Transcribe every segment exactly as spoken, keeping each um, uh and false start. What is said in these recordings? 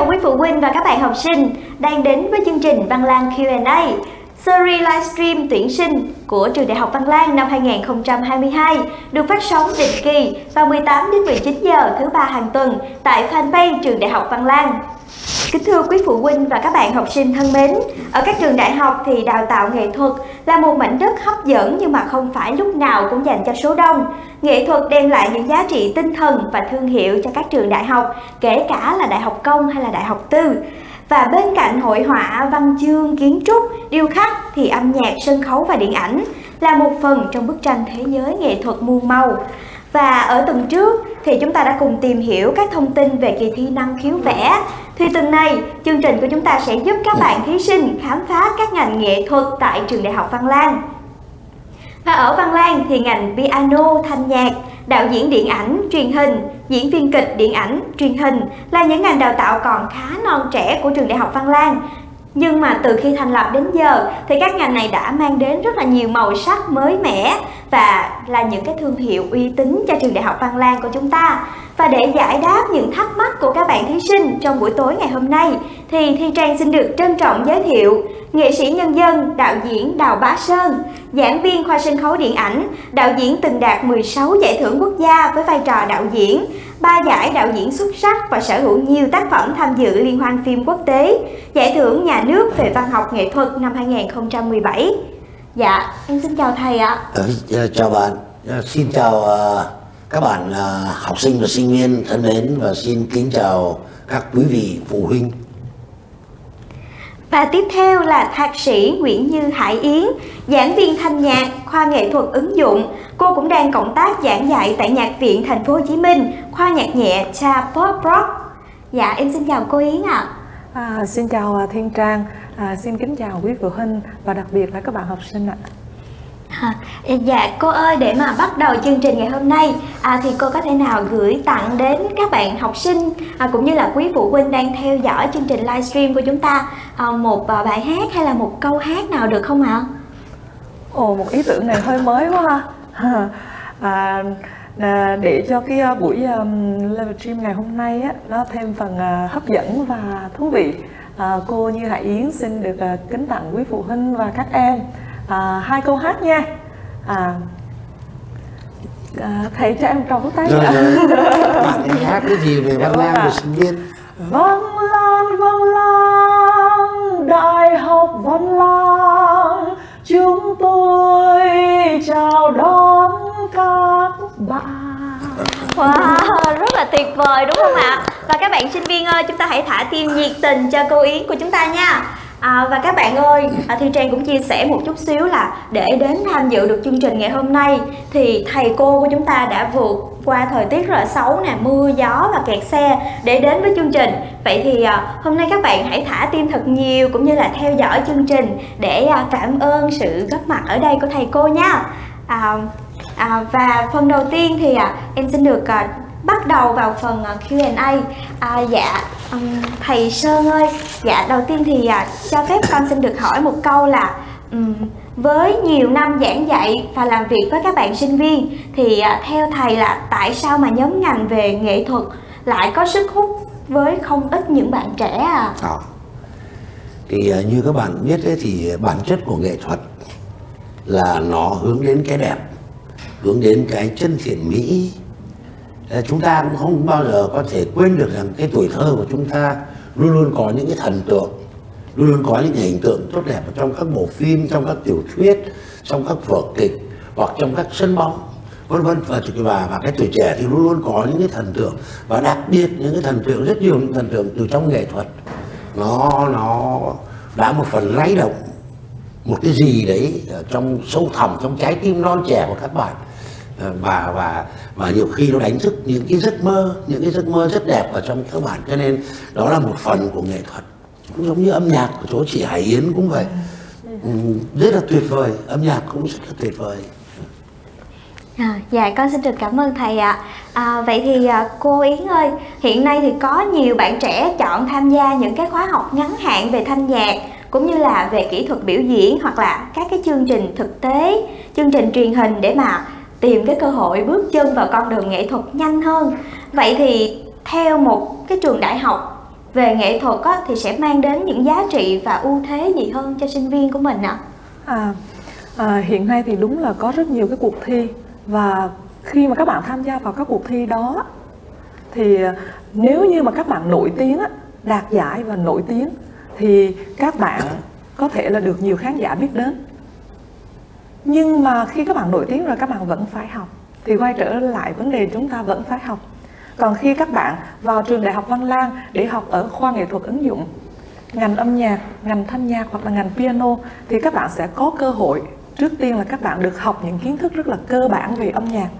chào quý phụ huynh và các bạn học sinh đang đến với chương trình Văn Lang Q and A, series livestream tuyển sinh của Trường Đại học Văn Lang năm hai nghìn không trăm hai mươi hai, được phát sóng định kỳ vào mười tám đến mười chín giờ thứ ba hàng tuần tại fanpage Trường Đại học Văn Lang. Kính thưa quý phụ huynh và các bạn học sinh thân mến, ở các trường đại học thì đào tạo nghệ thuật là một mảnh đất hấp dẫn nhưng mà không phải lúc nào cũng dành cho số đông. Nghệ thuật đem lại những giá trị tinh thần và thương hiệu cho các trường đại học, kể cả là đại học công hay là đại học tư. Và bên cạnh hội họa, văn chương, kiến trúc, điêu khắc thì âm nhạc, sân khấu và điện ảnh là một phần trong bức tranh thế giới nghệ thuật muôn màu. Và ở tuần trước thì chúng ta đã cùng tìm hiểu các thông tin về kỳ thi năng khiếu vẽ. Thì tuần này, chương trình của chúng ta sẽ giúp các bạn thí sinh khám phá các ngành nghệ thuật tại Trường Đại học Văn Lang. Và ở Văn Lang thì ngành piano, thanh nhạc, đạo diễn điện ảnh, truyền hình, diễn viên kịch, điện ảnh, truyền hình là những ngành đào tạo còn khá non trẻ của Trường Đại học Văn Lang. Nhưng mà từ khi thành lập đến giờ thì các ngành này đã mang đến rất là nhiều màu sắc mới mẻ và là những cái thương hiệu uy tín cho Trường Đại học Văn Lang của chúng ta. Và để giải đáp những thắc mắc của các bạn thí sinh trong buổi tối ngày hôm nay thì Thi Trang xin được trân trọng giới thiệu nghệ sĩ nhân dân, đạo diễn Đào Bá Sơn, giảng viên khoa sân khấu điện ảnh, đạo diễn từng đạt mười sáu giải thưởng quốc gia với vai trò đạo diễn, ba giải đạo diễn xuất sắc và sở hữu nhiều tác phẩm tham dự liên hoan phim quốc tế, giải thưởng nhà nước về văn học nghệ thuật năm hai nghìn không trăm mười bảy. Dạ, em xin chào thầy ạ. Ừ, chào bạn, xin chào uh, các bạn uh, học sinh và sinh viên thân mến, và xin kính chào các quý vị phụ huynh. Và tiếp theo là thạc sĩ Nguyễn Như Hải Yến, giảng viên thanh nhạc, khoa nghệ thuật ứng dụng. Cô cũng đang cộng tác giảng dạy tại Nhạc viện Thành phố Hồ Chí Minh, khoa nhạc nhẹ cha pop rock. Dạ, em xin chào cô Yến ạ. À, xin chào Thiên Trang, à, xin kính chào quý phụ huynh và đặc biệt là các bạn học sinh ạ. À, dạ cô ơi, để mà bắt đầu chương trình ngày hôm nay à, thì cô có thể nào gửi tặng đến các bạn học sinh à, cũng như là quý phụ huynh đang theo dõi chương trình livestream của chúng ta à, một à, bài hát hay là một câu hát nào được không ạ? Ồ, một ý tưởng này hơi mới quá ha. À, à, để cho cái uh, buổi um, livestream ngày hôm nay á, nó thêm phần uh, hấp dẫn và thú vị, à, cô Như Hải Yến xin được uh, kính tặng quý phụ huynh và các em À, hai câu hát nha. à, à, Thầy cho em trò vỗ tay. Rồi, rồi. Bạn ấy hát cái gì về Văn Lang của sinh viên? Văn Lang, Văn Lang, Đại học Văn Lang, chúng tôi chào đón các bạn. Wow, rất là tuyệt vời đúng không ạ? Và các bạn sinh viên ơi, chúng ta hãy thả tim nhiệt tình cho cô Yến của chúng ta nha. À, và các bạn ơi, à, Thi Trang cũng chia sẻ một chút xíu là để đến tham dự được chương trình ngày hôm nay thì thầy cô của chúng ta đã vượt qua thời tiết rất là xấu nè, mưa, gió và kẹt xe để đến với chương trình. Vậy thì à, hôm nay các bạn hãy thả tim thật nhiều cũng như là theo dõi chương trình để à, cảm ơn sự góp mặt ở đây của thầy cô nha. à, à, Và phần đầu tiên thì à, em xin được à, bắt đầu vào phần Q and A. À, dạ um, thầy Sơn ơi, dạ đầu tiên thì à, cho phép con xin được hỏi một câu là um, với nhiều năm giảng dạy và làm việc với các bạn sinh viên thì à, theo thầy là tại sao mà nhóm ngành về nghệ thuật lại có sức hút với không ít những bạn trẻ à? À, thì như các bạn biết ấy, thì bản chất của nghệ thuật là nó hướng đến cái đẹp, hướng đến cái chân thiện mỹ. Chúng ta cũng không bao giờ có thể quên được rằng cái tuổi thơ của chúng ta luôn luôn có những cái thần tượng, luôn luôn có những hình tượng tốt đẹp ở trong các bộ phim, trong các tiểu thuyết, trong các vở kịch hoặc trong các sân bóng, vân vân. Và, và và cái tuổi trẻ thì luôn luôn có những cái thần tượng, và đặc biệt những cái thần tượng, rất nhiều những thần tượng từ trong nghệ thuật nó nó đã một phần lay động một cái gì đấy trong sâu thẳm trong trái tim non trẻ của các bạn. và và và nhiều khi nó đánh thức những cái giấc mơ, những cái giấc mơ rất đẹp ở trong các bạn, cho nên đó là một phần của nghệ thuật. Cũng giống như âm nhạc của chỗ chị Hải Yến cũng vậy, rất là tuyệt vời, âm nhạc cũng rất là tuyệt vời. À, dạ con xin được cảm ơn thầy ạ. À, vậy thì à, cô Yến ơi, hiện nay thì có nhiều bạn trẻ chọn tham gia những cái khóa học ngắn hạn về thanh nhạc cũng như là về kỹ thuật biểu diễn hoặc là các cái chương trình thực tế, chương trình truyền hình để mà tìm cái cơ hội bước chân vào con đường nghệ thuật nhanh hơn. Vậy thì theo một cái trường đại học về nghệ thuật á, thì sẽ mang đến những giá trị và ưu thế gì hơn cho sinh viên của mình ạ? À, à, hiện nay thì đúng là có rất nhiều cái cuộc thi, và khi mà các bạn tham gia vào các cuộc thi đó thì nếu như mà các bạn nổi tiếng á, đạt giải và nổi tiếng thì các bạn có thể là được nhiều khán giả biết đến. Nhưng mà khi các bạn nổi tiếng rồi các bạn vẫn phải học, thì quay trở lại vấn đề chúng ta vẫn phải học. Còn khi các bạn vào trường Đại học Văn Lang để học ở khoa nghệ thuật ứng dụng, ngành âm nhạc, ngành thanh nhạc hoặc là ngành piano, thì các bạn sẽ có cơ hội. Trước tiên là các bạn được học những kiến thức rất là cơ bản về âm nhạc.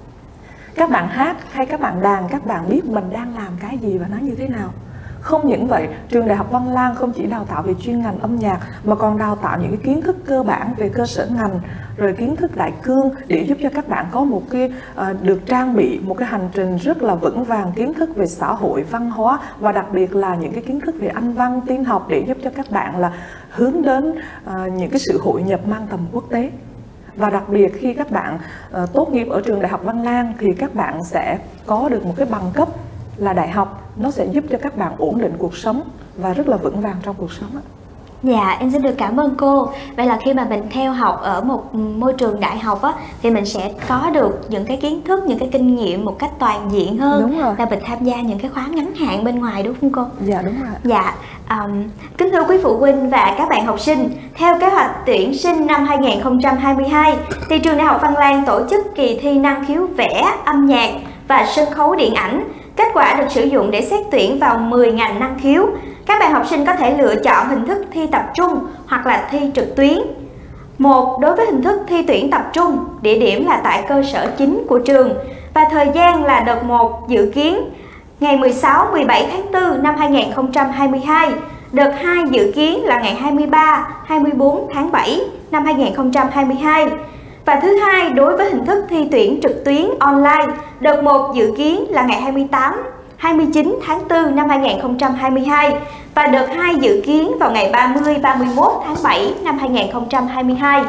Các bạn hát hay các bạn đàn, các bạn biết mình đang làm cái gì và nó như thế nào. Không những vậy, trường Đại học Văn Lang không chỉ đào tạo về chuyên ngành âm nhạc mà còn đào tạo những cái kiến thức cơ bản về cơ sở ngành, rồi kiến thức đại cương để giúp cho các bạn có một cái uh, được trang bị một cái hành trình rất là vững vàng kiến thức về xã hội, văn hóa, và đặc biệt là những cái kiến thức về Anh văn, tin học để giúp cho các bạn là hướng đến uh, những cái sự hội nhập mang tầm quốc tế. Và đặc biệt khi các bạn uh, tốt nghiệp ở trường Đại học Văn Lang thì các bạn sẽ có được một cái bằng cấp là đại học. Nó sẽ giúp cho các bạn ổn định cuộc sống và rất là vững vàng trong cuộc sống. Dạ, em xin được cảm ơn cô. Vậy là khi mà mình theo học ở một môi trường đại học á, thì mình sẽ có được những cái kiến thức, những cái kinh nghiệm một cách toàn diện hơn. Đúng rồi. Là mình tham gia những cái khóa ngắn hạn bên ngoài, đúng không cô? Dạ đúng rồi. Dạ, um, kính thưa quý phụ huynh và các bạn học sinh, theo kế hoạch tuyển sinh năm hai nghìn không trăm hai mươi hai, thì trường Đại học Văn Lang tổ chức kỳ thi năng khiếu vẽ, âm nhạc và sân khấu điện ảnh. Kết quả được sử dụng để xét tuyển vào mười ngành năng khiếu. Các bạn học sinh có thể lựa chọn hình thức thi tập trung hoặc là thi trực tuyến. Một, đối với hình thức thi tuyển tập trung, địa điểm là tại cơ sở chính của trường và thời gian là đợt một dự kiến ngày mười sáu mười bảy tháng tư năm hai nghìn không trăm hai mươi hai, đợt hai dự kiến là ngày hai mươi ba hai mươi bốn tháng bảy năm hai nghìn không trăm hai mươi hai. Và thứ hai, đối với hình thức thi tuyển trực tuyến online, đợt một dự kiến là ngày hai mươi tám hai mươi chín tháng tư năm hai nghìn không trăm hai mươi hai và đợt hai dự kiến vào ngày ba mươi ba mươi mốt tháng bảy năm hai nghìn không trăm hai mươi hai.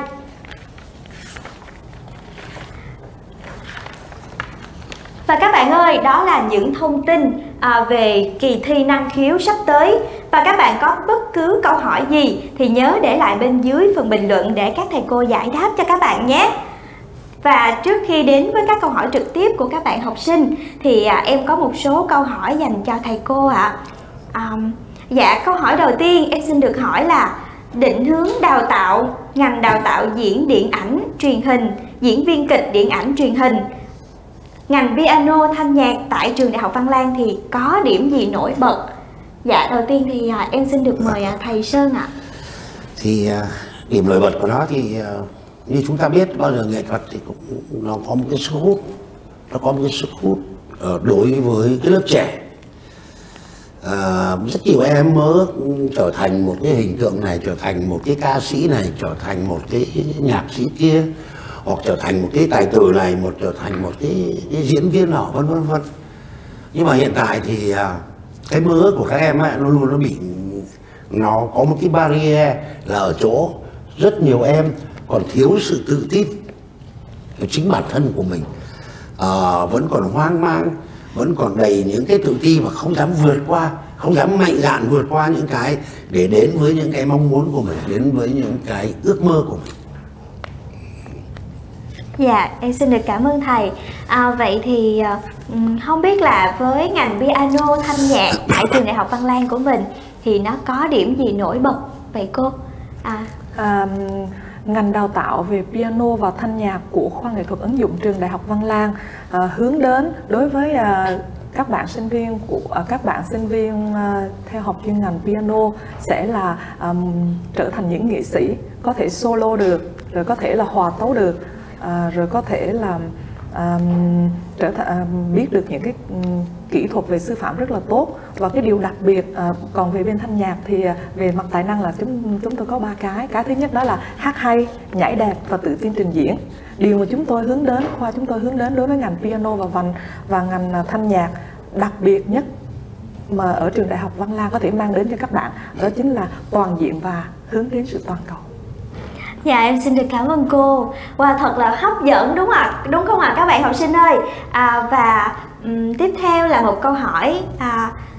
Và các bạn ơi, đó là những thông tin à, về kỳ thi năng khiếu sắp tới. Và các bạn có bất cứ câu hỏi gì thì nhớ để lại bên dưới phần bình luận để các thầy cô giải đáp cho các bạn nhé. Và trước khi đến với các câu hỏi trực tiếp của các bạn học sinh thì à, em có một số câu hỏi dành cho thầy cô ạ. À. À, dạ, câu hỏi đầu tiên em xin được hỏi là định hướng đào tạo, ngành đào tạo diễn điện ảnh, truyền hình, diễn viên kịch điện ảnh truyền hình, ngành piano thanh nhạc tại trường Đại học Văn Lang thì có điểm gì nổi bật? Dạ, đầu tiên thì à, em xin được mời à, thầy Sơn ạ. Thì à, điểm nổi bật của nó thì à, như chúng ta biết, bao giờ nghệ thuật thì cũng nó có một cái sức hút, nó có một cái sức hút uh, đối với cái lớp trẻ. À, rất nhiều em mơ trở thành một cái hình tượng này, trở thành một cái ca sĩ này, trở thành một cái nhạc sĩ kia, hoặc trở thành một cái tài tử này, một trở thành một cái, cái diễn viên nọ, vân vân vân. Nhưng mà hiện tại thì uh, cái mơ ước của các em ấy, nó luôn nó bị, nó có một cái barrier là ở chỗ rất nhiều em còn thiếu sự tự tin chính bản thân của mình, à, vẫn còn hoang mang, vẫn còn đầy những cái tự ti và không dám vượt qua, không dám mạnh dạn vượt qua những cái để đến với những cái mong muốn của mình, đến với những cái ước mơ của mình. Dạ, em xin được cảm ơn thầy. À, vậy thì không biết là với ngành piano thanh nhạc tại trường Đại học Văn Lang của mình thì nó có điểm gì nổi bật vậy cô? À, à ngành đào tạo về piano và thanh nhạc của khoa nghệ thuật ứng dụng trường Đại học Văn Lang à, hướng đến đối với à, các bạn sinh viên của à, các bạn sinh viên à, theo học chuyên ngành piano sẽ là à, trở thành những nghệ sĩ, có thể solo được, rồi có thể là hòa tấu được, à, rồi có thể là à, trở thành à, biết được những cái um, kỹ thuật về sư phạm rất là tốt. Và cái điều đặc biệt à, còn về bên thanh nhạc thì à, về mặt tài năng là chúng chúng tôi có ba cái. Cái thứ nhất đó là hát hay, nhảy đẹp và tự tin trình diễn. Điều mà chúng tôi hướng đến, khoa chúng tôi hướng đến đối với ngành piano và văn và ngành à, thanh nhạc đặc biệt nhất mà ở trường Đại học Văn Lang có thể mang đến cho các bạn, đó chính là toàn diện và hướng đến sự toàn cầu. Dạ, em xin được cảm ơn cô. Wow, thật là hấp dẫn đúng ạ, đúng không ạ các bạn học sinh ơi? À, và um, tiếp theo là một câu hỏi à,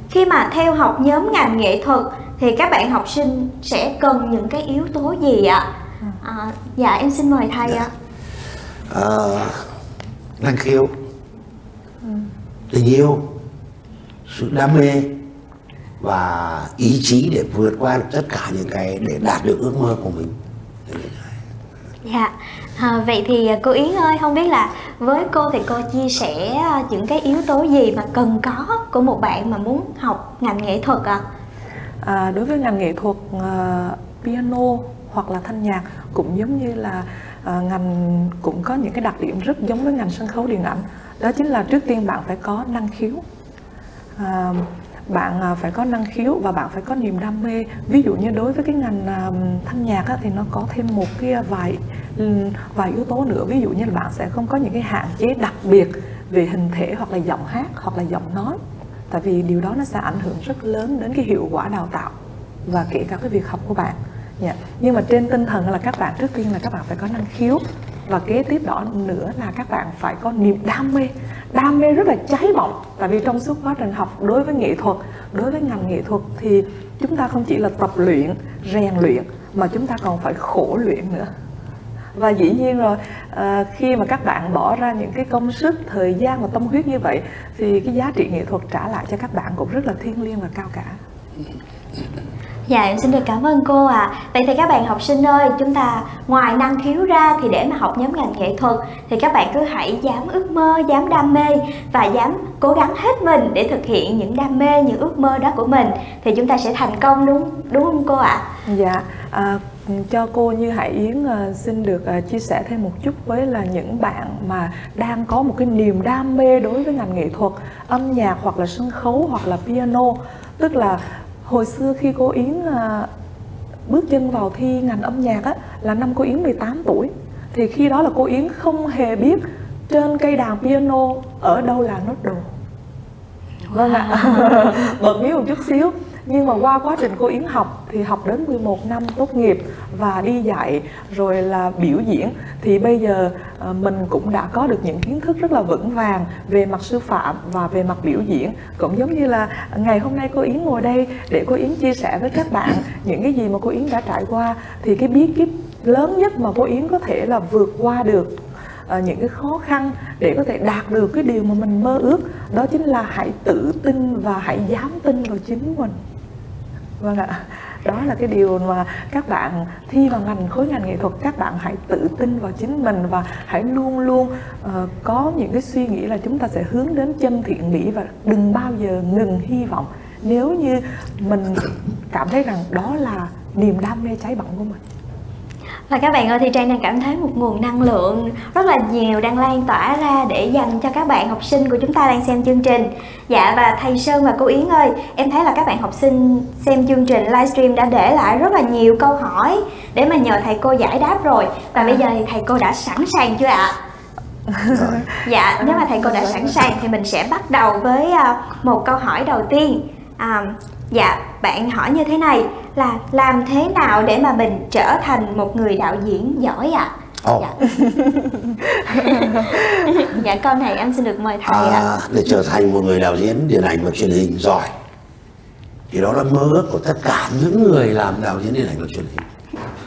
khi mà theo học nhóm ngành nghệ thuật thì các bạn học sinh sẽ cần những cái yếu tố gì ạ? À, dạ em xin mời thầy ạ. À, năng khiếu, ừ. tình yêu, sự đam mê và ý chí để vượt qua được tất cả những cái để đạt được ước mơ của mình. Dạ, à, vậy thì cô Yến ơi, không biết là với cô thì cô chia sẻ những cái yếu tố gì mà cần có của một bạn mà muốn học ngành nghệ thuật ạ? À? À, đối với ngành nghệ thuật uh, piano hoặc là thanh nhạc cũng giống như là uh, ngành cũng có những cái đặc điểm rất giống với ngành sân khấu điện ảnh. Đó chính là trước tiên bạn phải có năng khiếu. Uh, bạn phải có năng khiếu và bạn phải có niềm đam mê. Ví dụ như đối với cái ngành uh, thanh nhạc á, thì nó có thêm một cái vài vài yếu tố nữa. Ví dụ như là bạn sẽ không có những cái hạn chế đặc biệt về hình thể hoặc là giọng hát hoặc là giọng nói, tại vì điều đó nó sẽ ảnh hưởng rất lớn đến cái hiệu quả đào tạo và kể cả cái việc học của bạn. Yeah. Nhưng mà trên tinh thần là các bạn trước tiên là các bạn phải có năng khiếu, và kế tiếp đó nữa là các bạn phải có niềm đam mê, đam mê rất là cháy bỏng. Tại vì trong suốt quá trình học đối với nghệ thuật, đối với ngành nghệ thuật thì chúng ta không chỉ là tập luyện, rèn luyện mà chúng ta còn phải khổ luyện nữa. Và dĩ nhiên rồi, à, khi mà các bạn bỏ ra những cái công sức, thời gian và tâm huyết như vậy thì cái giá trị nghệ thuật trả lại cho các bạn cũng rất là thiêng liêng và cao cả. Dạ em xin được cảm ơn cô ạ. À. Vậy thì các bạn học sinh ơi, chúng ta ngoài năng khiếu ra thì để mà học nhóm ngành nghệ thuật thì các bạn cứ hãy dám ước mơ, dám đam mê và dám cố gắng hết mình để thực hiện những đam mê, những ước mơ đó của mình thì chúng ta sẽ thành công, đúng đúng không cô ạ? À? Dạ, à, cho cô Như Hải Yến uh, xin được uh, chia sẻ thêm một chút với là những bạn mà đang có một cái niềm đam mê đối với ngành nghệ thuật, âm nhạc hoặc là sân khấu hoặc là piano. Tức là hồi xưa khi cô Yến à, bước chân vào thi ngành âm nhạc á, là năm cô Yến mười tám tuổi. Thì khi đó là cô Yến không hề biết trên cây đàn piano ở đâu là nốt đồ. Vâng ạ. Bật mí một chút xíu. Nhưng mà qua quá trình cô Yến học thì học đến mười một năm tốt nghiệp và đi dạy rồi là biểu diễn, thì bây giờ mình cũng đã có được những kiến thức rất là vững vàng về mặt sư phạm và về mặt biểu diễn. Cũng giống như là ngày hôm nay cô Yến ngồi đây để cô Yến chia sẻ với các bạn những cái gì mà cô Yến đã trải qua, thì cái bí kíp lớn nhất mà cô Yến có thể là vượt qua được À, những cái khó khăn để có thể đạt được cái điều mà mình mơ ước, đó chính là hãy tự tin và hãy dám tin vào chính mình. Vâng ạ, đó là cái điều mà các bạn thi vào ngành khối ngành nghệ thuật, các bạn hãy tự tin vào chính mình và hãy luôn luôn uh, có những cái suy nghĩ là chúng ta sẽ hướng đến chân thiện mỹ và đừng bao giờ ngừng hy vọng nếu như mình cảm thấy rằng đó là niềm đam mê cháy bỏng của mình. Và các bạn ơi, thì Trang đang cảm thấy một nguồn năng lượng rất là nhiều đang lan tỏa ra để dành cho các bạn học sinh của chúng ta đang xem chương trình. Dạ, và thầy Sơn và cô Yến ơi, em thấy là các bạn học sinh xem chương trình livestream đã để lại rất là nhiều câu hỏi để mà nhờ thầy cô giải đáp rồi. Và bây giờ thì thầy cô đã sẵn sàng chưa ạ? Dạ, nếu mà thầy cô đã sẵn sàng thì mình sẽ bắt đầu với một câu hỏi đầu tiên. À, dạ, bạn hỏi như thế này là làm thế nào để mà mình trở thành một người đạo diễn giỏi ạ? À? Oh. Dạ. Dạ, câu này em xin được mời thầy ạ. À, để trở thành một người đạo diễn điện ảnh và truyền hình giỏi thì đó là mơ ước của tất cả những người làm đạo diễn điện ảnh và truyền hình.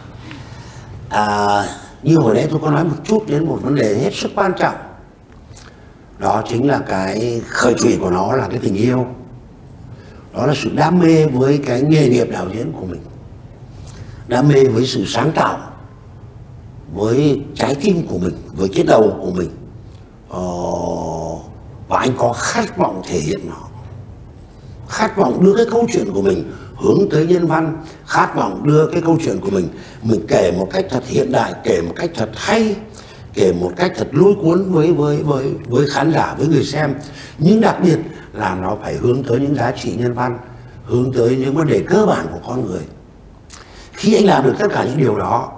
À, như hồi nãy tôi có nói một chút đến một vấn đề hết sức quan trọng, đó chính là cái khởi thủy của nó là cái tình yêu. Đó là sự đam mê với cái nghề nghiệp đạo diễn của mình, đam mê với sự sáng tạo, với trái tim của mình, với cái đầu của mình. ờ, Và anh có khát vọng thể hiện nó, khát vọng đưa cái câu chuyện của mình hướng tới nhân văn, khát vọng đưa cái câu chuyện của mình mình kể một cách thật hiện đại, kể một cách thật hay, kể một cách thật lôi cuốn với với với với khán giả, với người xem. Nhưng đặc biệt là nó phải hướng tới những giá trị nhân văn, hướng tới những vấn đề cơ bản của con người. Khi anh làm được tất cả những điều đó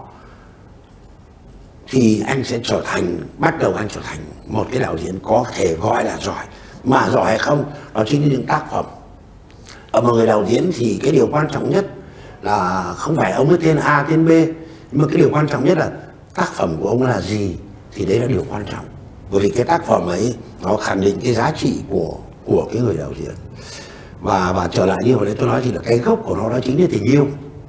thì anh sẽ trở thành, bắt đầu anh trở thành một cái đạo diễn có thể gọi là giỏi. Mà giỏi hay không, đó chính là những tác phẩm. Ở một người đạo diễn thì cái điều quan trọng nhất là không phải ông ấy tên A, tên B, nhưng mà cái điều quan trọng nhất là tác phẩm của ông là gì, thì đấy là điều quan trọng. Bởi vì cái tác phẩm ấy nó khẳng định cái giá trị của của cái người đạo diễn. Và và trở lại như hồi nãy tôi nói thì là cái gốc của nó đó chính là tình yêu.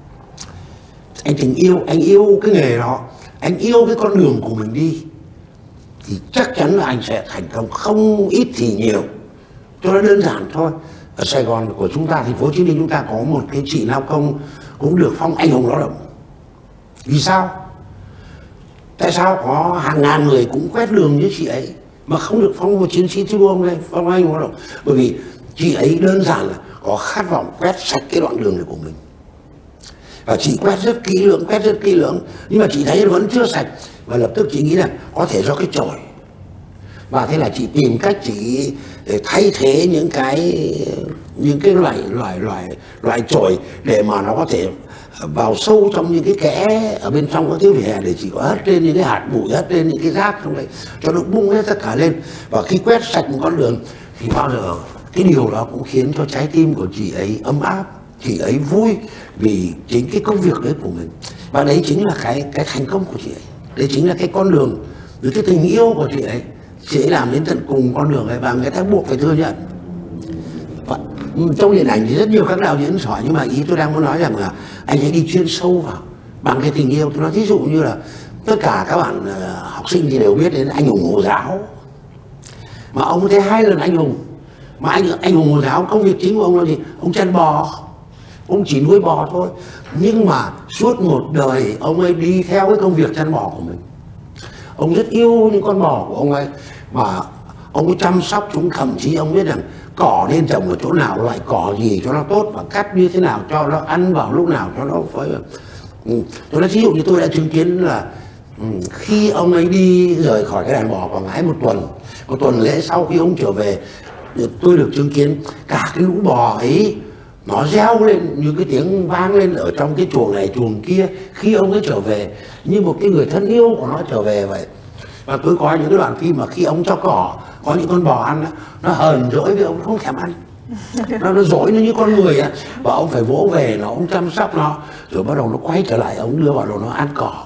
Anh tình yêu, anh yêu cái nghề đó, anh yêu cái con đường của mình đi, thì chắc chắn là anh sẽ thành công, không ít thì nhiều. Cho nó đơn giản thôi. Ở Sài Gòn của chúng ta, thành phố Hồ Chí Minh chúng ta có một cái chị lao công cũng được phong anh hùng lao động. Vì sao? Tại sao có hàng ngàn người cũng quét đường như chị ấy mà không được phong một chiến sĩ thi đua này, phong anh hùng lao động? Bởi vì chị ấy đơn giản là có khát vọng quét sạch cái đoạn đường này của mình. Và chị quét rất kỹ lưỡng, quét rất kỹ lưỡng, nhưng mà chị thấy vẫn chưa sạch. Và lập tức chị nghĩ là có thể do cái chổi. Và thế là chị tìm cách chị thay thế những cái những cái loại loại loại loại chổi để mà nó có thể vào sâu trong những cái kẽ ở bên trong các cái vỉa hè, để chỉ có hất lên những cái hạt bụi, hất lên những cái rác trong đấy cho nó bung hết tất cả lên. Và khi quét sạch một con đường thì bao giờ cái điều đó cũng khiến cho trái tim của chị ấy ấm áp, chị ấy vui vì chính cái công việc đấy của mình. Và đấy chính là cái cái thành công của chị ấy, đấy chính là cái con đường, với cái tình yêu của chị ấy. Chị ấy làm đến tận cùng con đường ấy và người ta buộc phải thừa nhận. Và trong điện ảnh thì rất nhiều các đạo diễn giỏi, nhưng mà ý tôi đang muốn nói rằng là anh hãy đi chuyên sâu vào bằng cái tình yêu. Tôi nói thí dụ như là tất cả các bạn uh, học sinh thì đều biết đến anh hùng Hồ Giáo, mà ông thấy hai lần anh hùng. Mà anh anh hùng Hồ Giáo công việc chính của ông là gì? Ông chăn bò, ông chỉ nuôi bò thôi. Nhưng mà suốt một đời ông ấy đi theo cái công việc chăn bò của mình. Ông rất yêu những con bò của ông ấy, mà ông ấy chăm sóc chúng. Thậm chí ông biết rằng cỏ nên trồng ở chỗ nào, loại cỏ gì cho nó tốt, và cắt như thế nào cho nó ăn vào lúc nào cho nó phải. Ừ. Tôi nói ví dụ như tôi đã chứng kiến là ừ, khi ông ấy đi rời khỏi cái đàn bò Quảng Ngãi một tuần, một tuần lễ sau khi ông trở về, tôi được chứng kiến cả cái lũ bò ấy nó reo lên như cái tiếng vang lên ở trong cái chuồng này chuồng kia khi ông ấy trở về, như một cái người thân yêu của nó trở về vậy. Và tôi có những cái đoạn phim mà khi ông cho cỏ, có những con bò ăn nó hờn dỗi với ông, không thèm ăn, nó nó dỗi nó như con người á, và ông phải vỗ về nó, ông chăm sóc nó, rồi bắt đầu nó quay trở lại, ông đưa vào đồ nó ăn cỏ.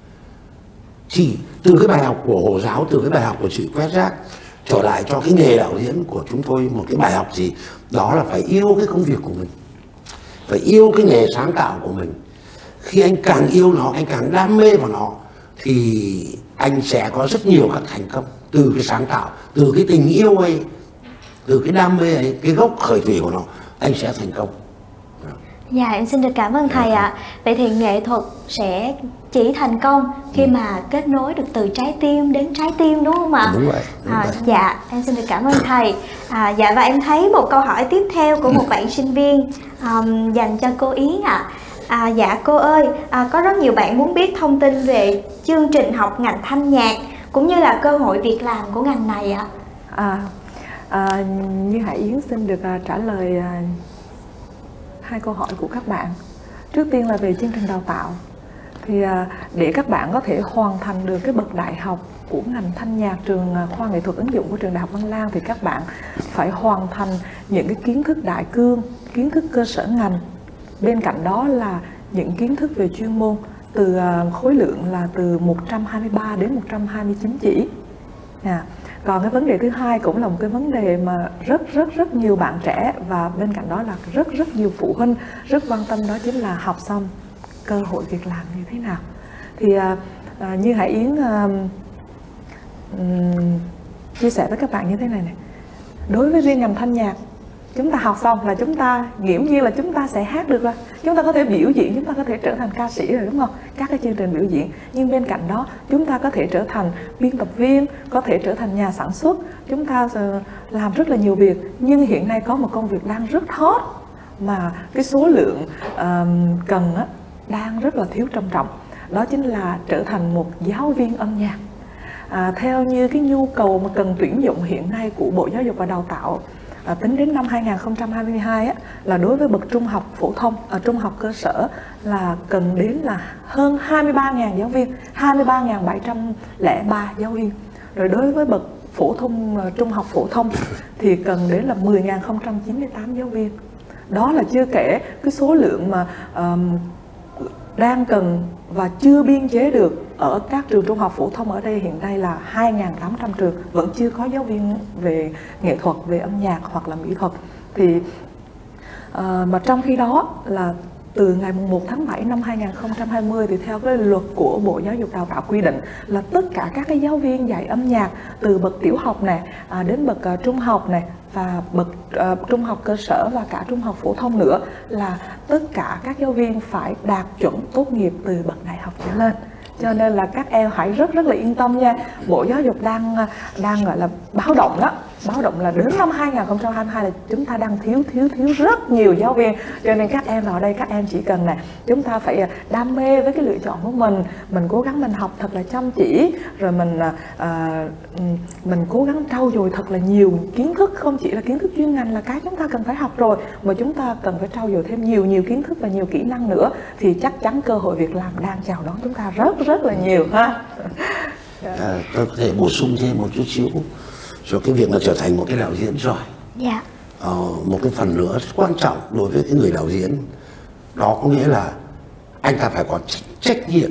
Chỉ từ cái bài học của Hồ Giáo, từ cái bài học của sự quét rác, trở lại cho cái nghề đạo diễn của chúng tôi một cái bài học gì đó là phải yêu cái công việc của mình, phải yêu cái nghề sáng tạo của mình. Khi anh càng yêu nó, anh càng đam mê vào nó, thì anh sẽ có rất nhiều các thành công từ cái sáng tạo, từ cái tình yêu ấy, từ cái đam mê ấy, cái gốc khởi thủy của nó, anh sẽ thành công. Dạ, em xin được cảm ơn thầy ạ. À. Vậy thì nghệ thuật sẽ chỉ thành công khi ừ. mà kết nối được từ trái tim đến trái tim, đúng không ạ? Đúng vậy. Đúng à, vậy. Dạ, em xin được cảm ơn thầy. À, dạ, và em thấy một câu hỏi tiếp theo của một bạn sinh viên um, dành cho cô Yến ạ. À. À, dạ cô ơi, à, có rất nhiều bạn muốn biết thông tin về chương trình học ngành thanh nhạc cũng như là cơ hội việc làm của ngành này ạ. À, à, như Hải Yến xin được uh, trả lời uh, hai câu hỏi của các bạn. Trước tiên là về chương trình đào tạo. Thì để các bạn có thể hoàn thành được cái bậc đại học của ngành thanh nhạc trường khoa nghệ thuật ứng dụng của trường Đại học Văn Lang, thì các bạn phải hoàn thành những cái kiến thức đại cương, kiến thức cơ sở ngành. Bên cạnh đó là những kiến thức về chuyên môn, từ khối lượng là từ một trăm hai mươi ba đến một trăm hai mươi chín chỉ. À, còn cái vấn đề thứ hai cũng là một cái vấn đề mà rất rất rất nhiều bạn trẻ và bên cạnh đó là rất rất nhiều phụ huynh rất quan tâm, đó chính là học xong cơ hội việc làm như thế nào. Thì à, à, như Hải Yến à, um, chia sẻ với các bạn như thế này này. Đối với riêng ngành thanh nhạc, chúng ta học xong là chúng ta nghiễm nhiên là chúng ta sẽ hát được rồi, chúng ta có thể biểu diễn, chúng ta có thể trở thành ca sĩ rồi, đúng không? Các cái chương trình biểu diễn. Nhưng bên cạnh đó chúng ta có thể trở thành biên tập viên, có thể trở thành nhà sản xuất, chúng ta làm rất là nhiều việc. Nhưng hiện nay có một công việc đang rất hot mà cái số lượng uh, cần á, đang rất là thiếu trầm trọng, đó chính là trở thành một giáo viên âm nhạc. À, theo như cái nhu cầu mà cần tuyển dụng hiện nay của Bộ Giáo dục và Đào tạo, à, tính đến năm hai nghìn không trăm hai mươi hai á, là đối với bậc trung học phổ thông, ở trung học cơ sở là cần đến là hơn hai mươi ba nghìn giáo viên, hai mươi ba nghìn bảy trăm lẻ ba giáo viên. Rồi đối với bậc phổ thông, trung học phổ thông thì cần đến là mười nghìn không trăm chín mươi tám giáo viên. Đó là chưa kể cái số lượng mà um, đang cần và chưa biên chế được ở các trường trung học phổ thông ở đây hiện nay là hai nghìn tám trăm trường, vẫn chưa có giáo viên về nghệ thuật, về âm nhạc hoặc là mỹ thuật. Thì À, mà trong khi đó là từ ngày mùng một tháng bảy năm hai nghìn không trăm hai mươi thì theo cái luật của Bộ Giáo dục Đào tạo quy định là tất cả các cái giáo viên dạy âm nhạc từ bậc tiểu học này à, đến bậc uh, trung học này và bậc uh, trung học cơ sở và cả trung học phổ thông nữa, là tất cả các giáo viên phải đạt chuẩn tốt nghiệp từ bậc đại học trở lên. Cho nên là các em hãy rất rất là yên tâm nha. Bộ Giáo dục đang đang gọi là báo động đó, báo động là đến năm hai nghìn không trăm hai mươi hai là chúng ta đang thiếu thiếu thiếu rất nhiều giáo viên. Cho nên các em vào đây, các em chỉ cần này, chúng ta phải đam mê với cái lựa chọn của mình, mình cố gắng mình học thật là chăm chỉ, rồi mình à, mình cố gắng trau dồi thật là nhiều kiến thức, không chỉ là kiến thức chuyên ngành là cái chúng ta cần phải học rồi, mà chúng ta cần phải trau dồi thêm nhiều nhiều kiến thức và nhiều kỹ năng nữa, thì chắc chắn cơ hội việc làm đang chào đón chúng ta rất rất là nhiều ha. À, tôi có thể bổ sung thêm một chút xíu cho cái việc là trở thành một cái đạo diễn giỏi. Dạ. Ờ, một cái phần nữa rất quan trọng đối với cái người đạo diễn đó có nghĩa là anh ta phải có trách, trách nhiệm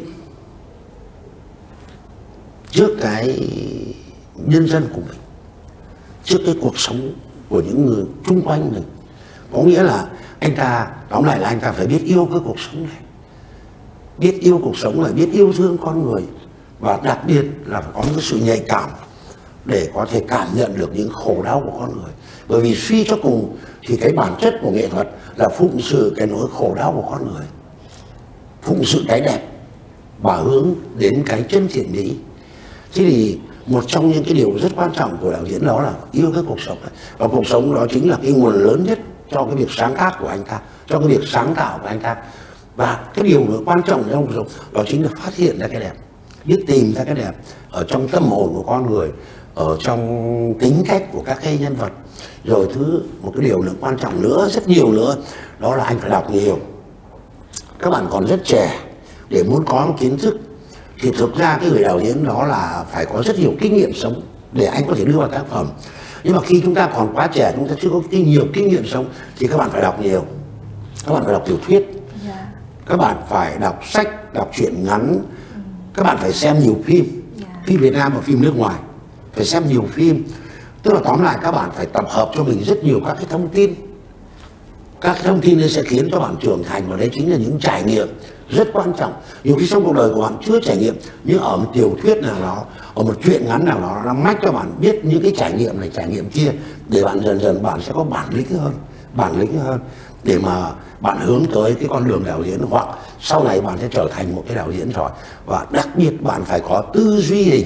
trước cái nhân dân của mình, trước cái cuộc sống của những người chung quanh mình. Có nghĩa là anh ta, tóm lại là anh ta phải biết yêu cái cuộc sống này, biết yêu cuộc sống này, biết yêu thương con người, và đặc biệt là phải có những sự nhạy cảm để có thể cảm nhận được những khổ đau của con người. Bởi vì suy cho cùng thì cái bản chất của nghệ thuật là phụng sự cái nỗi khổ đau của con người, phụng sự cái đẹp và hướng đến cái chân thiện mỹ. Thế thì một trong những cái điều rất quan trọng của đạo diễn đó là yêu cái cuộc sống này. Và cuộc sống đó chính là cái nguồn lớn nhất cho cái việc sáng tác của anh ta, cho cái việc sáng tạo của anh ta. Và cái điều nữa quan trọng trong cuộc sống đó chính là phát hiện ra cái đẹp, biết tìm ra cái đẹp ở trong tâm hồn của con người, ở trong tính cách của các cái nhân vật. Rồi thứ một cái điều nữa quan trọng nữa, rất nhiều nữa, đó là anh phải đọc nhiều. Các bạn còn rất trẻ để muốn có một kiến thức thì thực ra cái người đạo diễn đó là phải có rất nhiều kinh nghiệm sống để anh có thể đưa vào tác phẩm. Nhưng mà khi chúng ta còn quá trẻ, chúng ta chưa có kinh nhiều kinh nghiệm sống thì các bạn phải đọc nhiều. Các bạn phải đọc tiểu thuyết, các bạn phải đọc sách, đọc truyện ngắn, các bạn phải xem nhiều phim, phim Việt Nam và phim nước ngoài, phải xem nhiều phim. Tức là tóm lại các bạn phải tập hợp cho mình rất nhiều các cái thông tin. Các cái thông tin ấy sẽ khiến cho bạn trưởng thành, và đấy chính là những trải nghiệm rất quan trọng. Nhiều khi trong cuộc đời của bạn chưa trải nghiệm, nhưng ở một tiểu thuyết nào đó, ở một truyện ngắn nào đó, nó mách cho bạn biết những cái trải nghiệm này, trải nghiệm kia, để bạn dần dần bạn sẽ có bản lĩnh hơn, bản lĩnh hơn để mà bạn hướng tới cái con đường đạo diễn, hoặc sau này bạn sẽ trở thành một cái đạo diễn giỏi. Và đặc biệt bạn phải có tư duy hình.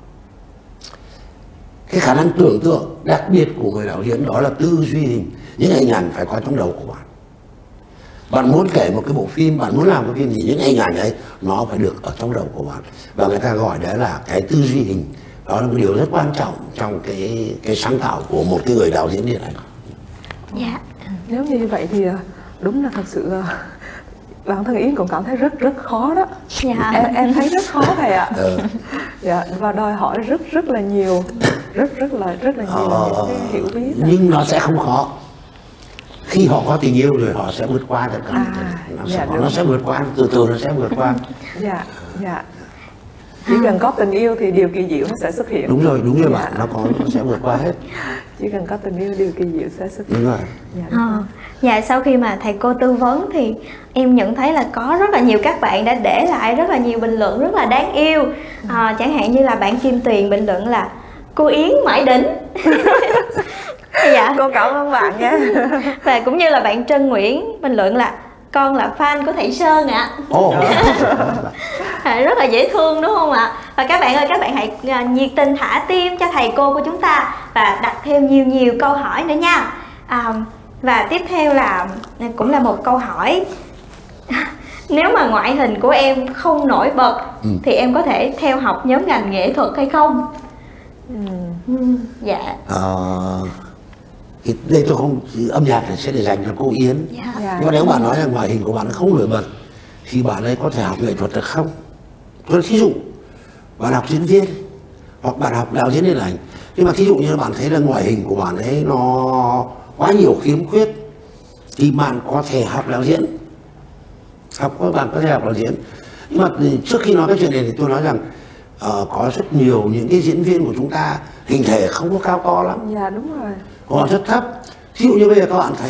Cái khả năng tưởng tượng đặc biệt của người đạo diễn đó là tư duy hình. Những hình ảnh phải có trong đầu của bạn. Bạn muốn kể một cái bộ phim, bạn muốn làm cái phim gì, những hình ảnh ấy nó phải được ở trong đầu của bạn. Và người ta gọi đấy là cái tư duy hình. Đó là một điều rất quan trọng trong cái cái sáng tạo của một cái người đạo diễn điện ảnh. Dạ. Nếu như vậy thì đúng là thật sự bản thân Yến cũng cảm thấy rất rất khó đó. Dạ. Em em thấy rất khó thầy ạ. Ừ. Dạ, và đòi hỏi rất rất là nhiều, rất rất là rất là nhiều ờ, những cái hiểu biết. Nhưng nó sẽ không khó. Khi họ có tình yêu rồi họ sẽ vượt qua tất cả. À, nó, dạ, sẽ, nó sẽ vượt qua, từ từ nó sẽ vượt qua. Dạ, dạ. Chỉ cần có tình yêu thì điều kỳ diệu nó sẽ xuất hiện. Đúng rồi, đúng rồi dạ. bạn, nó có nó sẽ vượt qua hết. Chỉ cần có tình yêu điều kỳ diệu sẽ xuất hiện. Đúng rồi. Dạ, Ờ, dạ, sau khi mà thầy cô tư vấn thì em nhận thấy là có rất là nhiều các bạn đã để lại rất là nhiều bình luận rất là đáng yêu. À, chẳng hạn như là bạn Kim Tuyền bình luận là cô Yến mãi đỉnh. Dạ. Cô cảm ơn bạn nha. Và cũng như là bạn Trân Nguyễn bình luận là con là fan của thầy Sơn ạ. Ồ. À, rất là dễ thương đúng không ạ? Và các bạn ơi, các bạn hãy nhiệt tình thả tim cho thầy cô của chúng ta và đặt thêm nhiều nhiều câu hỏi nữa nha. À, và tiếp theo là cũng là một câu hỏi. Nếu mà ngoại hình của em không nổi bật ừ. thì em có thể theo học nhóm ngành nghệ thuật hay không? Ừ. Ừ, dạ. Ờ, thì đây tôi không, âm nhạc này sẽ để dành cho cô Yến. Dạ. Nhưng mà nếu bạn nói là ngoại hình của bạn không nổi bật thì bạn ấy có thể học nghệ thuật được không? Tôi thí dụ bạn học diễn viên hoặc bạn học đạo diễn điện ảnh, nhưng mà thí dụ như bạn thấy là ngoại hình của bạn ấy nó quá nhiều khiếm khuyết thì bạn có thể học đạo diễn, học các bạn có thể học đạo diễn. Nhưng mà trước khi nói cái chuyện này thì tôi nói rằng uh, có rất nhiều những cái diễn viên của chúng ta hình thể không có cao to lắm. Dạ đúng rồi. Họ rất thấp. Ví dụ như bây giờ các bạn thấy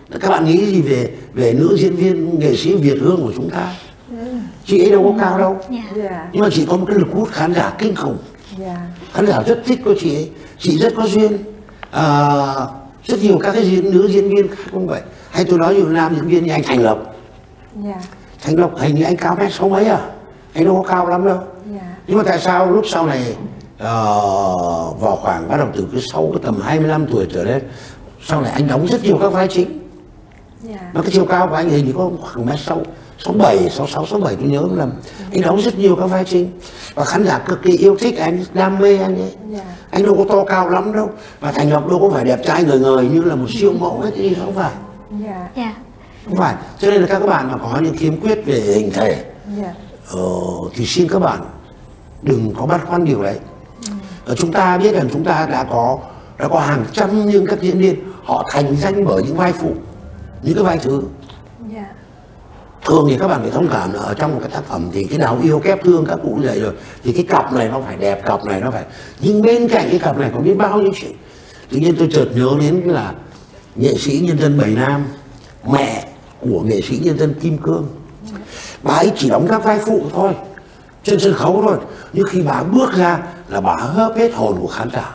Các bạn nghĩ gì về về nữ diễn viên nghệ sĩ Việt Hương của chúng ta? Chị ấy đâu có cao đâu, Yeah. nhưng mà chị có một cái lực hút khán giả kinh khủng. Yeah. Khán giả rất thích cô chị ấy, chị rất có duyên. À, rất nhiều các cái diễn nữ diễn viên khác cũng vậy. Hay tôi nói nhiều nam diễn viên như anh Thành Lộc. Yeah. Thành Lộc hình như anh cao mét sáu mấy à, anh đâu có cao lắm đâu. Yeah. Nhưng mà tại sao lúc sau này uh, vào khoảng bắt đầu từ cái sau cái tầm hai mươi lăm tuổi trở lên, sau này anh đóng rất nhiều các vai chính. Yeah. Mà cái chiều cao của anh hình như có khoảng mét sáu sáu bảy sáu sáu sáu bảy tôi nhớ không lầm. Anh đóng rất nhiều các vai chính và khán giả cực kỳ yêu thích anh, đam mê anh ấy. Yeah. Anh đâu có to cao lắm đâu, và Thành Lộc đâu có phải đẹp trai ngời ngời như là một siêu mẫu hay cái gì, không phải. Yeah. Dạ. Không phải. Cho nên là các bạn mà có những khiếm khuyết về hình thể Yeah. ờ, thì xin các bạn đừng có băn khoăn điều đấy. Ở chúng ta biết rằng chúng ta đã có đã có hàng trăm những các diễn viên họ thành danh bởi những vai phụ, những cái vai thứ. Yeah. Thường thì các bạn phải thông cảm là ở trong một cái tác phẩm thì cái nào yêu kép thương các cụ như vậy rồi thì cái cặp này nó phải đẹp, cặp này nó phải, nhưng bên cạnh cái cặp này có biết bao nhiêu chuyện. Tự nhiên tôi chợt nhớ đến là nghệ sĩ nhân dân Bảy Nam, mẹ của nghệ sĩ nhân dân Kim Cương. Bà ấy chỉ đóng các vai phụ thôi, trên sân khấu thôi, nhưng khi bà bước ra là bà hớp hết hồn của khán giả.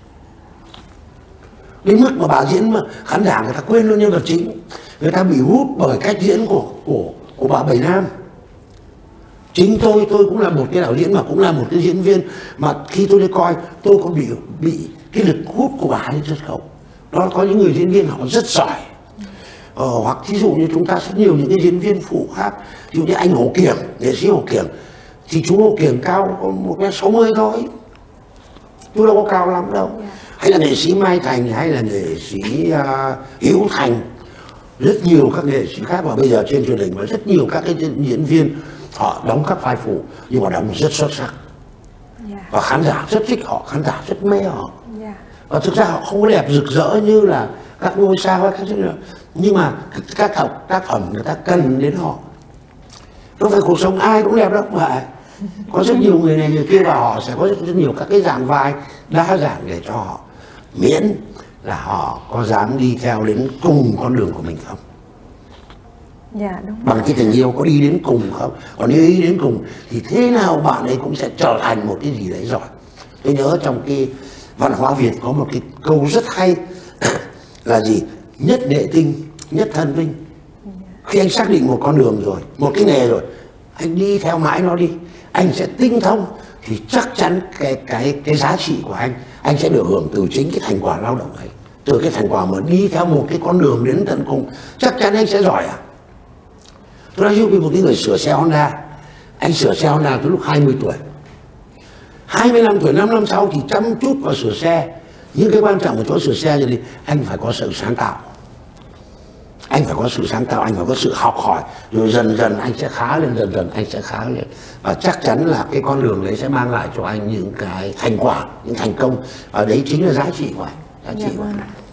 Đến mức mà bà diễn mà khán giả người ta quên luôn nhân vật chính, người ta bị hút bởi cách diễn của của của bà Bảy Nam. Chính tôi tôi cũng là một cái đạo diễn mà cũng là một cái diễn viên, mà khi tôi đi coi tôi còn bị bị cái lực hút của bà lên sân khấu. Đó, có những người diễn viên họ rất giỏi. Ờ, hoặc thí dụ như chúng ta rất nhiều những cái diễn viên phụ khác, ví dụ như anh Hồ Kiểng, nghệ sĩ Hồ Kiểng, thì chú Hồ Kiểng cao có một mét sáu mươi thôi, chú đâu có cao lắm đâu. Hay là nghệ sĩ Mai Thành, hay là nghệ sĩ uh, Hiếu Thành, rất nhiều các nghệ sĩ khác, và bây giờ trên truyền hình và rất nhiều các cái diễn viên họ đóng các vai phụ nhưng mà đóng rất xuất sắc. Yeah. Và khán giả rất thích họ, khán giả rất mê họ. Yeah. Và thực ra họ không có đẹp rực rỡ như là các ngôi sao hay các thứ nữa, nhưng mà các học tác phẩm người ta cần đến họ. Đâu phải cuộc sống ai cũng đẹp đâu mà có rất nhiều người này người kia, và họ sẽ có rất, rất nhiều các cái dạng vai đa dạng để cho họ, miễn là họ có dám đi theo đến cùng con đường của mình không. Dạ, đúng. Bằng cái tình yêu có đi đến cùng không. Còn nếu đi đến cùng thì thế nào bạn ấy cũng sẽ trở thành một cái gì đấy giỏi. Tôi nhớ trong cái văn hóa Việt có một cái câu rất hay là gì? Nhất đệ tinh, nhất thân vinh. Khi anh xác định một con đường rồi, một cái nghề rồi, anh đi theo mãi nó đi, anh sẽ tinh thông, thì chắc chắn cái cái cái giá trị của anh anh sẽ được hưởng từ chính cái thành quả lao động ấy. Từ cái thành quả mà đi theo một cái con đường đến tận cùng, chắc chắn anh sẽ giỏi à. Tôi nói ví dụ một cái người sửa xe Honda, anh sửa xe Honda từ lúc hai mươi tuổi, hai mươi lăm tuổi, năm năm sau thì chăm chút vào sửa xe. Nhưng cái quan trọng của chỗ sửa xe là gì? Anh phải có sự sáng tạo, anh phải có sự sáng tạo, anh phải có sự học hỏi, rồi dần dần anh sẽ khá lên, dần dần anh sẽ khá lên, và chắc chắn là cái con đường đấy sẽ mang lại cho anh những cái thành quả, những thành công, và đấy chính là giá trị của anh, giá trị của anh.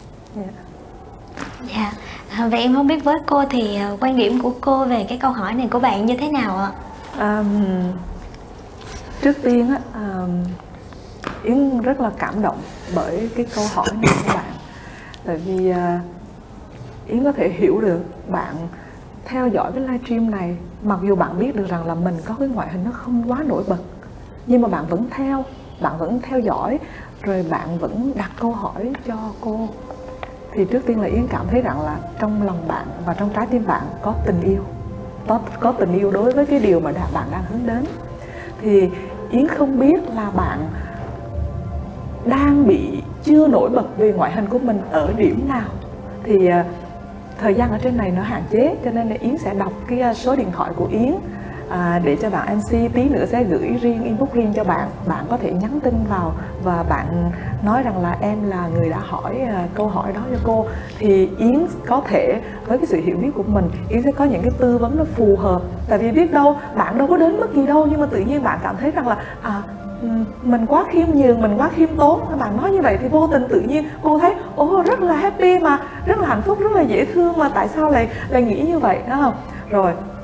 Dạ. À, vậy em không biết với cô thì uh, quan điểm của cô về cái câu hỏi này của bạn như thế nào ạ? Um, trước tiên á, um, Yến rất là cảm động bởi cái câu hỏi này của bạn. Tại vì uh, Yến có thể hiểu được bạn theo dõi cái livestream này, mặc dù bạn biết được rằng là mình có cái ngoại hình nó không quá nổi bật, nhưng mà bạn vẫn theo, bạn vẫn theo dõi, rồi bạn vẫn đặt câu hỏi cho cô. Thì trước tiên là Yến cảm thấy rằng là trong lòng bạn và trong trái tim bạn có tình yêu, có, có tình yêu đối với cái điều mà đã, bạn đang hướng đến. Thì Yến không biết là bạn đang bị chưa nổi bật về ngoại hình của mình ở điểm nào. Thì uh, thời gian ở trên này nó hạn chế, cho nên là Yến sẽ đọc cái số điện thoại của Yến à, để cho bạn em xê tí nữa sẽ gửi riêng, inbox riêng cho bạn. Bạn có thể nhắn tin vào và bạn nói rằng là em là người đã hỏi uh, câu hỏi đó cho cô. Thì Yến có thể với cái sự hiểu biết của mình, Yến sẽ có những cái tư vấn nó phù hợp. Tại vì biết đâu bạn đâu có đến mức gì đâu, nhưng mà tự nhiên bạn cảm thấy rằng là à, mình quá khiêm nhường, mình quá khiêm tốn. Các bạn nói như vậy thì vô tình tự nhiên cô thấy ồ rất là happy mà, rất là hạnh phúc, rất là dễ thương, mà tại sao lại lại nghĩ như vậy, đó không? Rồi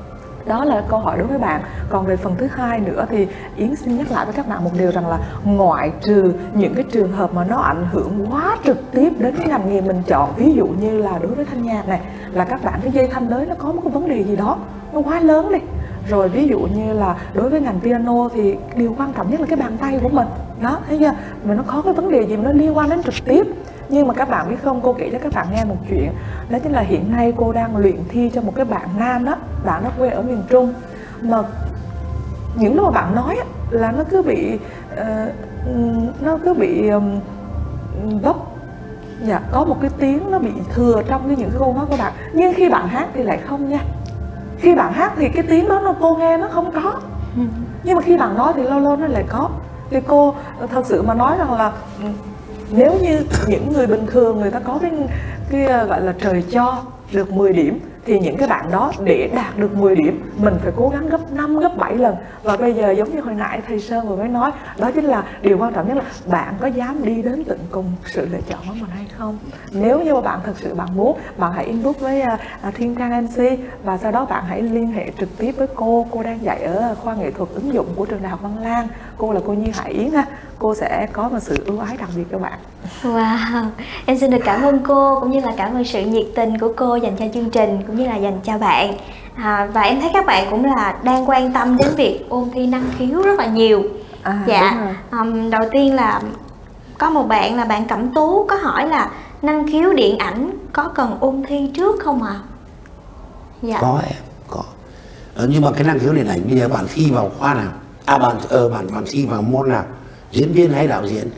Đó là câu hỏi đối với bạn. Còn về phần thứ hai nữa thì Yến xin nhắc lại với các bạn một điều rằng là ngoại trừ những cái trường hợp mà nó ảnh hưởng quá trực tiếp đến cái ngành nghề mình chọn, ví dụ như là đối với thanh nhạc này, là các bạn cái dây thanh đấy nó có một cái vấn đề gì đó nó quá lớn đi. Rồi ví dụ như là đối với ngành piano thì điều quan trọng nhất là cái bàn tay của mình. Đó, thấy chưa? Mà nó có cái vấn đề gì mà nó liên quan đến trực tiếp. Nhưng mà các bạn biết không, cô kể cho các bạn nghe một chuyện. Đó chính là hiện nay cô đang luyện thi cho một cái bạn nam đó. Bạn đó quê ở miền Trung. Mà những lúc mà bạn nói là nó cứ bị uh, Nó cứ bị um, vấp. Dạ, có một cái tiếng nó bị thừa trong cái những cái câu nói của bạn. Nhưng khi bạn hát thì lại không nha. Khi bạn hát thì cái tiếng đó nó cô nghe nó không có. Nhưng mà khi bạn nói thì lâu lâu nó lại có. Thì cô thật sự mà nói rằng là nếu như những người bình thường người ta có cái, cái gọi là trời cho được mười điểm, thì những cái bạn đó để đạt được mười điểm mình phải cố gắng gấp năm, gấp bảy lần. Và bây giờ giống như hồi nãy thầy Sơn vừa mới nói, đó chính là điều quan trọng nhất là bạn có dám đi đến tận cùng sự lựa chọn của mình hay không. Nếu như mà bạn thật sự bạn muốn, bạn hãy inbox với uh, Thiên Trang em xê và sau đó bạn hãy liên hệ trực tiếp với cô. Cô đang dạy ở khoa nghệ thuật ứng dụng của trường Đại học Văn Lang. Cô là cô Như Hải Yến ha. Cô sẽ có một sự ưu ái đặc biệt cho bạn. Wow, em xin được cảm ơn cô, cũng như là cảm ơn sự nhiệt tình của cô dành cho chương trình cũng như là dành cho bạn. À, và em thấy các bạn cũng là đang quan tâm đến việc ôn thi năng khiếu rất là nhiều. À, dạ, um, đầu tiên là có một bạn là bạn Cẩm Tú có hỏi là năng khiếu điện ảnh có cần ôn thi trước không ạ? À? Dạ. Có em, có. Ờ, nhưng mà cái năng khiếu điện ảnh bây giờ bạn thi vào khoa nào? À bạn ờ bạn bạn thi vào môn nào? Diễn viên hay đạo diễn?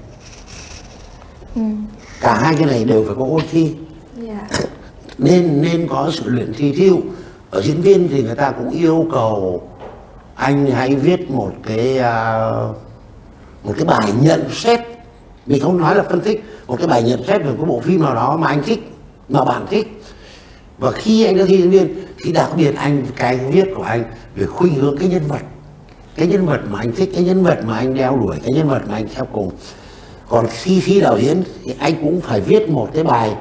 Ừ. Cả hai cái này đều phải có ôn thi. Yeah. nên nên có sự luyện thi. Thí dụ ở diễn viên thì người ta cũng yêu cầu anh hãy viết một cái uh, một cái bài nhận xét, mình không nói là phân tích, một cái bài nhận xét về cái bộ phim nào đó mà anh thích, mà bạn thích. Và khi anh đã thi diễn viên thì đặc biệt anh cái viết của anh về khuynh hướng cái nhân vật, cái nhân vật mà anh thích, cái nhân vật mà anh đeo đuổi, cái nhân vật mà anh theo cùng. Còn khi thi đạo diễn thì anh cũng phải viết một cái bài,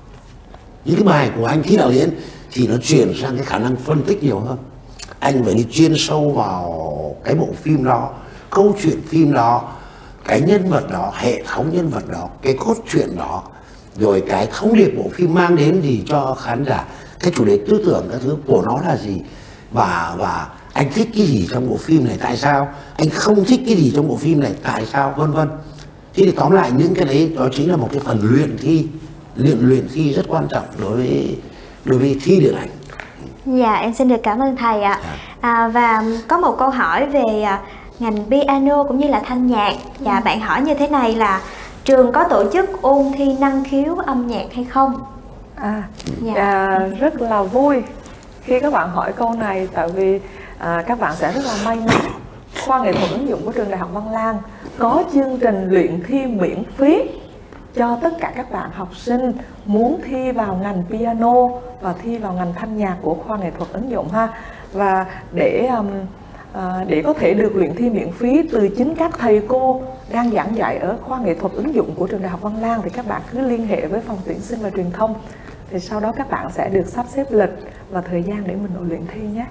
những cái bài của anh thi đạo diễn thì nó chuyển sang cái khả năng phân tích nhiều hơn. Anh phải đi chuyên sâu vào cái bộ phim đó, câu chuyện phim đó, cái nhân vật đó, hệ thống nhân vật đó, cái cốt truyện đó, rồi cái thông điệp bộ phim mang đến gì cho khán giả, cái chủ đề tư tưởng các thứ của nó là gì, và và anh thích cái gì trong bộ phim này tại sao, anh không thích cái gì trong bộ phim này tại sao, vân vân. Thế thì tóm lại những cái đấy đó chính là một cái phần luyện thi, luyện luyện thi rất quan trọng đối với đối với thi điện ảnh. Dạ, em xin được cảm ơn thầy ạ. À, và có một câu hỏi về ngành piano cũng như là thanh nhạc. Dạ, bạn hỏi như thế này là trường có tổ chức ôn thi năng khiếu âm nhạc hay không? À, dạ. à rất là vui khi các bạn hỏi câu này, tại vì à, các bạn sẽ rất là may mắn. Khoa nghệ thuật ứng dụng của trường Đại học Văn Lang có chương trình luyện thi miễn phí cho tất cả các bạn học sinh muốn thi vào ngành piano và thi vào ngành thanh nhạc của khoa nghệ thuật ứng dụng ha. Và để um, uh, để có thể được luyện thi miễn phí từ chính các thầy cô đang giảng dạy ở khoa nghệ thuật ứng dụng của trường Đại học Văn Lang thì các bạn cứ liên hệ với phòng tuyển sinh và truyền thông, thì sau đó các bạn sẽ được sắp xếp lịch và thời gian để mình nội luyện thi nhé.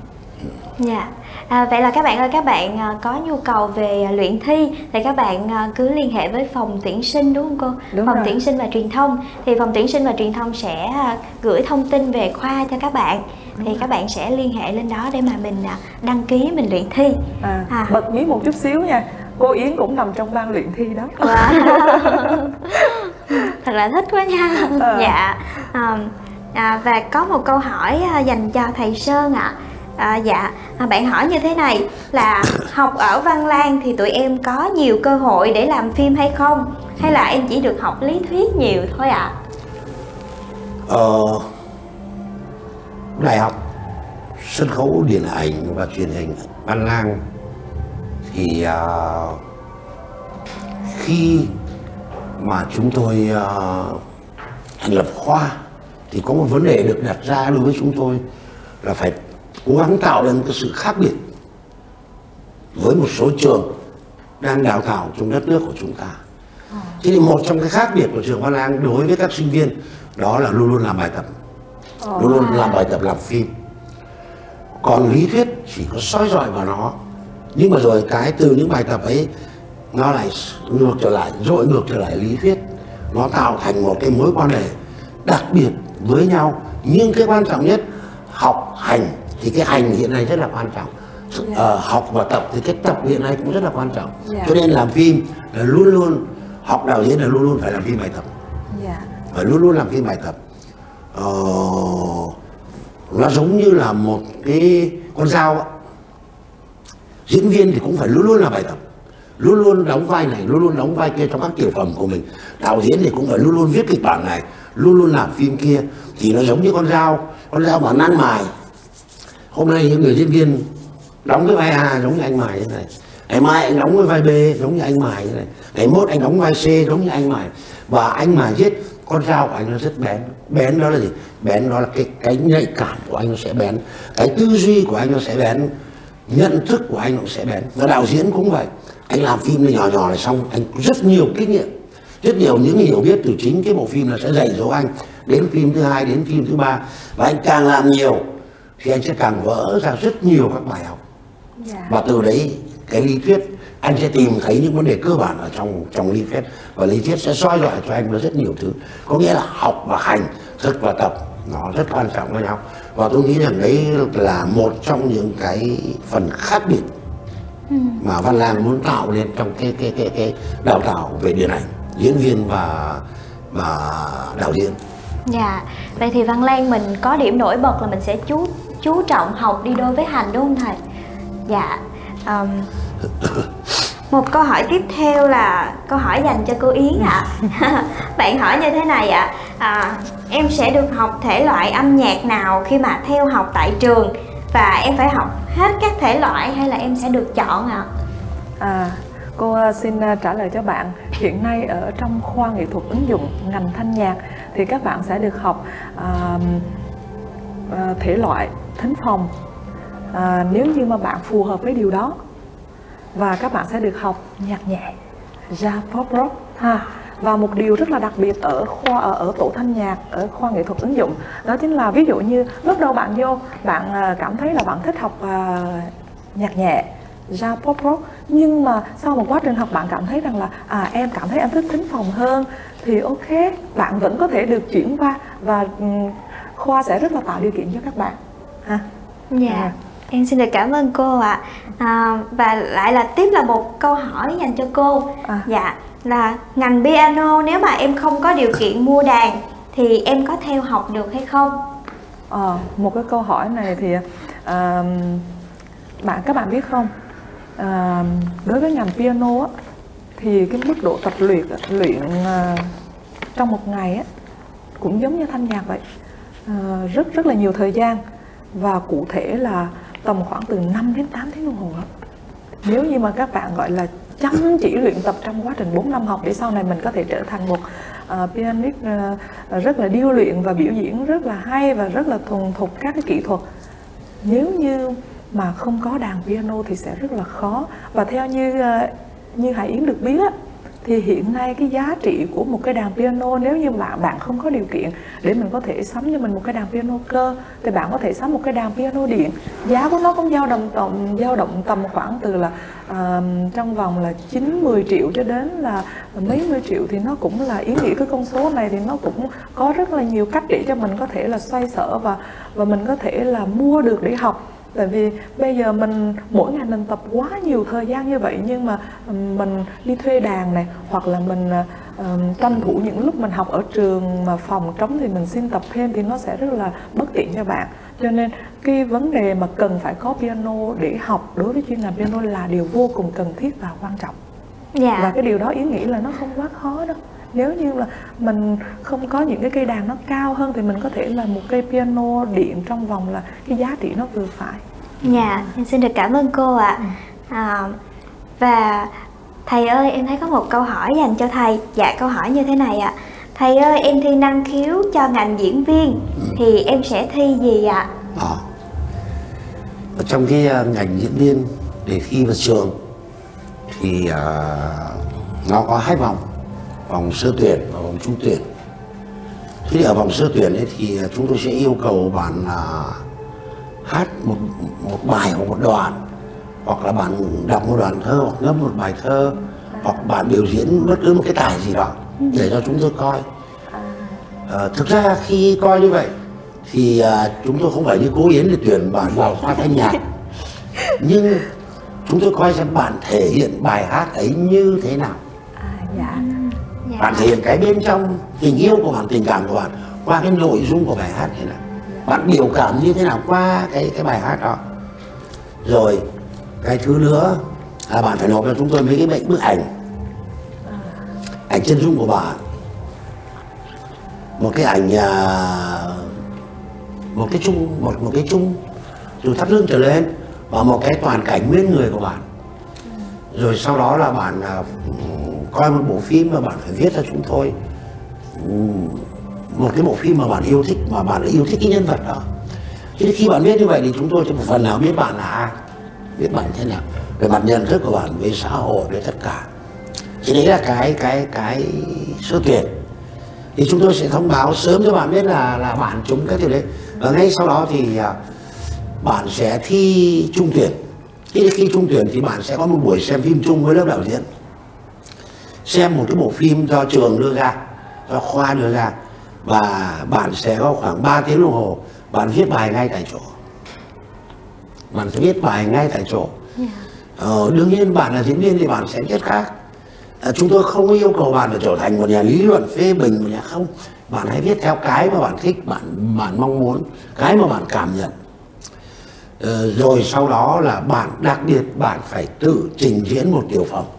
Dạ, à, vậy là các bạn ơi, các bạn à, có nhu cầu về à, luyện thi thì các bạn à, cứ liên hệ với phòng tuyển sinh đúng không cô? Đúng phòng rồi. tuyển sinh và truyền thông thì phòng tuyển sinh và truyền thông sẽ à, gửi thông tin về khoa cho các bạn. Đúng thì rồi. Các bạn sẽ liên hệ lên đó để mà mình à, đăng ký mình luyện thi. À, à. Bật mí một chút xíu nha, cô Yến cũng nằm trong ban luyện thi đó. Wow. Thật là thích quá nha. À. Dạ, à, à, và có một câu hỏi à, dành cho thầy Sơn ạ. À. À, dạ, à, bạn hỏi như thế này là học ở Văn Lang thì tụi em có nhiều cơ hội để làm phim hay không? Hay là em chỉ được học lý thuyết nhiều thôi ạ? À? Ờ, Đại học Sân khấu Điện ảnh và Truyền hình Văn Lang thì uh, khi mà chúng tôi uh, thành lập khoa thì có một vấn đề được đặt ra đối với chúng tôi là phải cố gắng tạo ra một cái sự khác biệt với một số trường đang đào tạo trong đất nước của chúng ta. Thế thì một trong cái khác biệt của trường Văn Lang đối với các sinh viên đó là luôn luôn làm bài tập, luôn luôn làm bài tập làm phim. Còn lý thuyết chỉ có soi dọi vào nó, nhưng mà rồi cái từ những bài tập ấy nó lại ngược trở lại, dội ngược trở lại lý thuyết, nó tạo thành một cái mối quan hệ đặc biệt với nhau. Nhưng cái quan trọng nhất, học hành thì cái hành hiện nay rất là quan trọng. Yeah. Ờ, học và tập thì cái tập hiện nay cũng rất là quan trọng. Yeah. Cho nên làm phim là luôn luôn, học đạo diễn là luôn luôn phải làm phim bài tập. Yeah. Phải luôn luôn làm phim bài tập. Ờ, nó giống như là một cái con dao ạ. Diễn viên thì cũng phải luôn luôn làm bài tập, luôn luôn đóng vai này, luôn luôn đóng vai kia trong các tiểu phẩm của mình. Đạo diễn thì cũng phải luôn luôn viết kịch bản này, luôn luôn làm phim kia. Thì nó giống như con dao, con dao mà nan mài. Hôm nay những người diễn viên đóng cái vai A giống như anh mài như này, ngày mai anh đóng cái vai B giống như anh mài như này, ngày mốt anh đóng vai C giống như anh mài. Và anh mài giết, con dao của anh nó rất bén. Bén đó là gì? Bén đó là cái, cái nhạy cảm của anh nó sẽ bén, cái tư duy của anh nó sẽ bén, nhận thức của anh nó sẽ bén. Và đạo diễn cũng vậy. Anh làm phim nhỏ nhỏ này xong, anh có rất nhiều kinh nghiệm, rất nhiều những hiểu biết từ chính cái bộ phim là sẽ dạy dỗ anh đến phim thứ hai, đến phim thứ ba. Và anh càng làm nhiều thì anh sẽ càng vỡ ra rất nhiều các bài học. Yeah. Và từ đấy cái lý thuyết anh sẽ tìm thấy những vấn đề cơ bản ở trong trong lý thuyết, và lý thuyết sẽ soi dọi cho anh rất nhiều thứ. Có nghĩa là học và hành, thực và tập nó rất quan trọng với nhau. Và tôi nghĩ rằng đấy là một trong những cái phần khác biệt mà Văn Lang muốn tạo nên trong cái cái cái cái đào tạo về điện ảnh, diễn viên và và đạo diễn. Dạ, vậy thì Văn Lang mình có điểm nổi bật là mình sẽ chú chú trọng học đi đôi với hành, đúng không thầy? Dạ. Um, một câu hỏi tiếp theo là câu hỏi dành cho cô Yến ạ. À. Bạn hỏi như thế này ạ. À. À, em sẽ được học thể loại âm nhạc nào khi mà theo học tại trường, và em phải học hết các thể loại hay là em sẽ được chọn ạ? À? À, cô xin trả lời cho bạn. Hiện nay ở trong khoa nghệ thuật ứng dụng ngành thanh nhạc thì các bạn sẽ được học à, à, thể loại thính phòng, à, nếu như mà bạn phù hợp với điều đó. Và các bạn sẽ được học nhạc nhẹ, jazz, pop rock ha. Và một điều rất là đặc biệt ở khoa ở, ở tổ thanh nhạc, ở khoa nghệ thuật ứng dụng, đó chính là ví dụ như lúc đầu bạn vô, bạn cảm thấy là bạn thích học uh, nhạc nhẹ, jazz, pop rock, nhưng mà sau một quá trình học bạn cảm thấy rằng là à, em cảm thấy em thích thính phòng hơn, thì ok, bạn vẫn có thể được chuyển qua, và um, khoa sẽ rất là tạo điều kiện cho các bạn ha. Dạ. À. Em xin được cảm ơn cô ạ. À, và lại là tiếp là một câu hỏi dành cho cô. À. Dạ, là ngành piano nếu mà em không có điều kiện mua đàn thì em có theo học được hay không? À, một cái câu hỏi này thì à, bạn các bạn biết không? À, đối với ngành piano á, thì cái mức độ tập luyện luyện à, trong một ngày á, cũng giống như thanh nhạc vậy, à, rất rất là nhiều thời gian, và cụ thể là tầm khoảng từ năm đến tám tiếng đồng hồ. Nếu như mà các bạn gọi là chăm chỉ luyện tập trong quá trình bốn năm học để sau này mình có thể trở thành một uh, pianist uh, rất là điêu luyện và biểu diễn rất là hay và rất là thuần thục các cái kỹ thuật. Nếu như mà không có đàn piano thì sẽ rất là khó. Và theo như uh, như Hải Yến được biết á, thì hiện nay cái giá trị của một cái đàn piano, nếu như bạn bạn không có điều kiện để mình có thể sắm cho mình một cái đàn piano cơ, thì bạn có thể sắm một cái đàn piano điện. Giá của nó cũng dao động tầm dao động tầm khoảng từ là uh, trong vòng là chín mười triệu cho đến là mấy mươi triệu, thì nó cũng là ý nghĩa. Cái con số này thì nó cũng có rất là nhiều cách để cho mình có thể là xoay sở và và mình có thể là mua được để học. Tại vì bây giờ mình mỗi ngày mình tập quá nhiều thời gian như vậy, nhưng mà mình đi thuê đàn này, hoặc là mình uh, tranh thủ những lúc mình học ở trường mà phòng trống thì mình xin tập thêm, thì nó sẽ rất là bất tiện cho bạn. Cho nên cái vấn đề mà cần phải có piano để học đối với chuyên ngành piano là điều vô cùng cần thiết và quan trọng. Dạ. Và cái điều đó ý nghĩ là nó không quá khó đâu. Nếu như là mình không có những cái cây đàn nó cao hơn thì mình có thể là một cây piano điện trong vòng là cái giá trị nó vừa phải. Dạ, em xin được cảm ơn cô ạ. À, và thầy ơi, em thấy có một câu hỏi dành cho thầy. Dạ, câu hỏi như thế này ạ. Thầy ơi, em thi năng khiếu cho ngành diễn viên thì em sẽ thi gì ạ? À, ở trong cái ngành diễn viên để thi vào trường thì uh, nó có hai vòng, vòng sơ tuyển và vòng trúng tuyển. Thế thì ở vòng sơ tuyển ấy thì chúng tôi sẽ yêu cầu bạn là hát một một bài hoặc một đoạn, hoặc là bạn đọc một đoạn thơ hoặc ngâm một bài thơ, hoặc bạn biểu diễn bất cứ một cái tài gì đó để cho chúng tôi coi. À, thực ra khi coi như vậy thì à, chúng tôi không phải như Cố Yến để tuyển bạn vào khoa thanh nhạc, nhưng chúng tôi coi xem bạn thể hiện bài hát ấy như thế nào. À, dạ. Dạ. Bạn thể hiện cái bên trong tình yêu của bạn, tình cảm của bạn qua cái nội dung của bài hát này là bạn biểu cảm như thế nào qua cái cái bài hát đó. Rồi cái thứ nữa là bạn phải nộp cho chúng tôi mấy cái bệnh bức ảnh, ảnh chân dung của bạn, một cái ảnh à, một cái chung một một cái chung từ thắt lưng trở lên và một cái toàn cảnh nguyên người của bạn. Rồi sau đó là bạn à, coi một bộ phim mà bạn phải viết cho chúng tôi một cái bộ phim mà bạn yêu thích, mà bạn yêu thích cái nhân vật đó. Chứ khi bạn viết như vậy thì chúng tôi sẽ một phần nào biết bạn là ai, biết bạn thế nào, về mặt nhận thức của bạn, về xã hội, về tất cả. Thì đấy là cái cái cái sơ tuyển. Thì chúng tôi sẽ thông báo sớm cho bạn biết là là bạn trúng cái điều đấy. Và ngay sau đó thì uh, bạn sẽ thi trung tuyển. Khi khi trung tuyển thì bạn sẽ có một buổi xem phim chung với lớp đạo diễn. Xem một cái bộ phim do trường đưa ra, do khoa đưa ra, và bạn sẽ có khoảng ba tiếng đồng hồ bạn viết bài ngay tại chỗ. Bạn sẽ viết bài ngay tại chỗ. Ờ, đương nhiên bạn là diễn viên thì bạn sẽ viết khác. À, chúng tôi không yêu cầu bạn phải trở thành một nhà lý luận phê bình, một nhà không. Bạn hãy viết theo cái mà bạn thích, bạn bạn mong muốn, cái mà bạn cảm nhận. Ờ, rồi sau đó là bạn đặc biệt bạn phải tự trình diễn một tiểu phẩm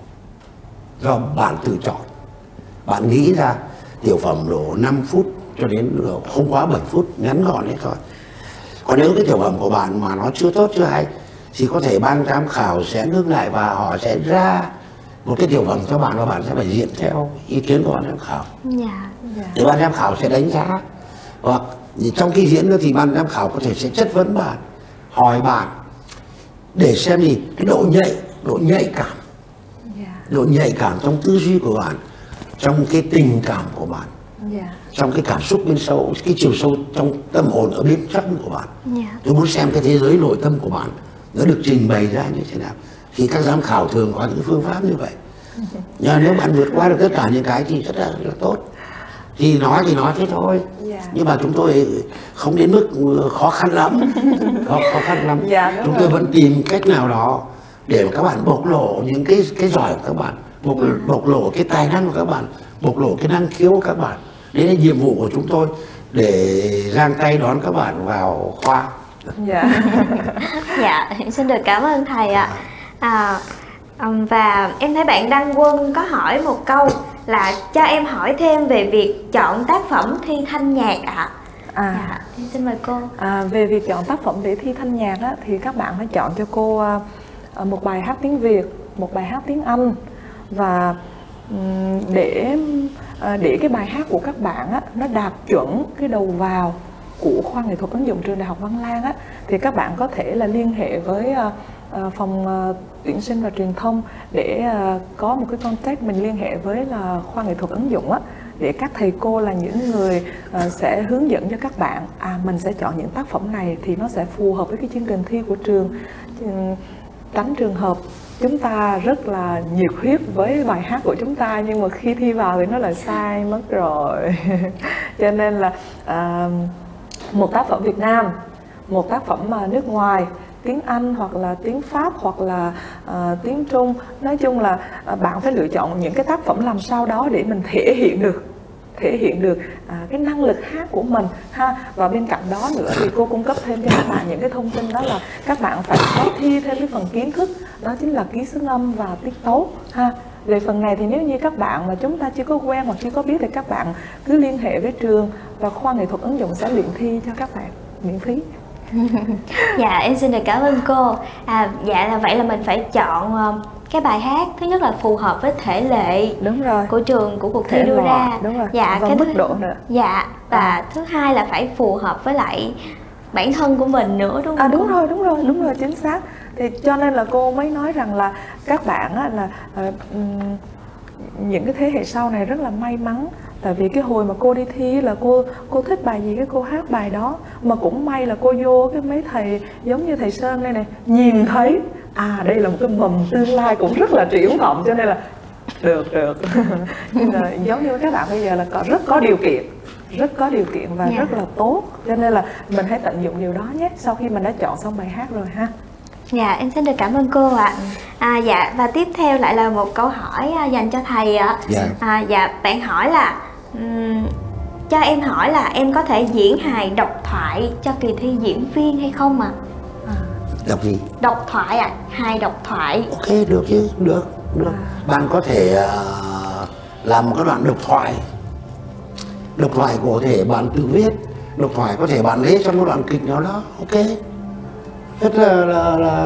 do bạn tự chọn. Bạn nghĩ ra tiểu phẩm độ năm phút cho đến không quá bảy phút, ngắn gọn đấy thôi. Còn nếu cái tiểu phẩm của bạn mà nó chưa tốt, chưa hay thì có thể ban giám khảo sẽ ngưng lại và họ sẽ ra một cái tiểu phẩm cho bạn và bạn sẽ phải diễn theo ý kiến của ban giám khảo. Dạ. Dạ. Thì ban giám khảo sẽ đánh giá, hoặc trong khi diễn nữa thì ban giám khảo có thể sẽ chất vấn bạn, hỏi bạn để xem gì cái độ nhạy, độ nhạy cảm, Dạ. độ nhạy cảm trong tư duy của bạn, trong cái tình cảm của bạn, Dạ. trong cái cảm xúc bên sâu, cái chiều sâu trong tâm hồn ở bên trong của bạn. Dạ. Tôi muốn xem cái thế giới nội tâm của bạn nó được trình bày ra như thế nào. Thì các giám khảo thường có những phương pháp như vậy. Nhưng nếu bạn vượt qua được tất cả những cái thì rất là, rất là tốt. Thì nói thì nói thế thôi. Dạ. Nhưng mà chúng tôi không đến mức khó khăn lắm. Khó, khó khăn lắm. Dạ, chúng rồi. tôi vẫn tìm cách nào đó để mà các bạn bộc lộ những cái cái giỏi của các bạn, bộc, bộc lộ cái tài năng của các bạn, bộc lộ cái năng khiếu của các bạn. Đấy là nhiệm vụ của chúng tôi, để giang tay đón các bạn vào khoa. Dạ. Dạ, xin được cảm ơn thầy ạ. À, um, và em thấy bạn Đăng Quân có hỏi một câu là cho em hỏi thêm về việc chọn tác phẩm thi thanh nhạc ạ. À. Dạ, em xin mời cô. À, về việc chọn tác phẩm để thi thanh nhạc á, thì các bạn phải chọn cho cô à, một bài hát tiếng Việt, một bài hát tiếng Anh, và ừm, để à, để cái bài hát của các bạn á, nó đạt chuẩn cái đầu vào của khoa nghệ thuật ứng dụng trường Đại học Văn Lang á, thì các bạn có thể là liên hệ với à, à, phòng à, tuyển sinh và truyền thông để à, có một cái contact, mình liên hệ với là khoa nghệ thuật ứng dụng á, để các thầy cô là những người uh, sẽ hướng dẫn cho các bạn, à mình sẽ chọn những tác phẩm này thì nó sẽ phù hợp với cái chương trình thi của trường, tránh trường hợp chúng ta rất là nhiệt huyết với bài hát của chúng ta nhưng mà khi thi vào thì nó là sai mất rồi. Cho nên là uh, một tác phẩm Việt Nam, một tác phẩm mà nước ngoài, tiếng Anh hoặc là tiếng Pháp hoặc là uh, tiếng Trung, nói chung là uh, bạn phải lựa chọn những cái tác phẩm làm sao đó để mình thể hiện được thể hiện được à, cái năng lực hát của mình ha. Và bên cạnh đó nữa thì cô cung cấp thêm cho các bạn những cái thông tin, đó là các bạn phải có thi thêm cái phần kiến thức, đó chính là ký xướng âm và tiết tấu ha. Về phần này thì nếu như các bạn mà chúng ta chưa có quen hoặc chưa có biết thì các bạn cứ liên hệ với trường và khoa nghệ thuật ứng dụng sẽ luyện thi cho các bạn miễn phí. Dạ, em xin được cảm ơn cô. À, dạ là vậy là mình phải chọn uh, cái bài hát thứ nhất là phù hợp với thể lệ Đúng rồi. của trường, của cuộc thi Thể đưa loại, ra. đúng rồi. Dạ, và cái mức thứ... độ nữa. Dạ, và À. thứ hai là phải phù hợp với lại bản thân của mình nữa, đúng không? À đúng cô? rồi, đúng rồi, đúng rồi, chính xác. Thì cho nên là cô mới nói rằng là các bạn á, là uh, những cái thế hệ sau này rất là may mắn, tại vì cái hồi mà cô đi thi là cô cô thích bài gì cái cô hát bài đó, mà cũng may là cô vô cái mấy thầy giống như thầy Sơn đây này nhìn thấy à đây là một cái mầm tương lai cũng rất là triển vọng, cho nên là được được là giống như các bạn bây giờ là có rất có điều kiện, rất có điều kiện và yeah. rất là tốt, cho nên là mình hãy tận dụng điều đó nhé sau khi mình đã chọn xong bài hát rồi ha. Dạ, em xin được cảm ơn cô ạ. À, dạ, và tiếp theo lại là một câu hỏi dành cho thầy ạ. Dạ. À, dạ, bạn hỏi là um, cho em hỏi là em có thể diễn hài độc thoại cho kỳ thi diễn viên hay không ạ? À? Đọc gì? Độc thoại ạ, à, hài độc thoại. Ok, được chứ, được, được. À. Bạn có thể uh, làm một cái đoạn độc thoại. Độc thoại có thể bạn tự viết, độc thoại có thể bạn lấy trong một đoạn kịch nào đó, ok. Rất là, là, là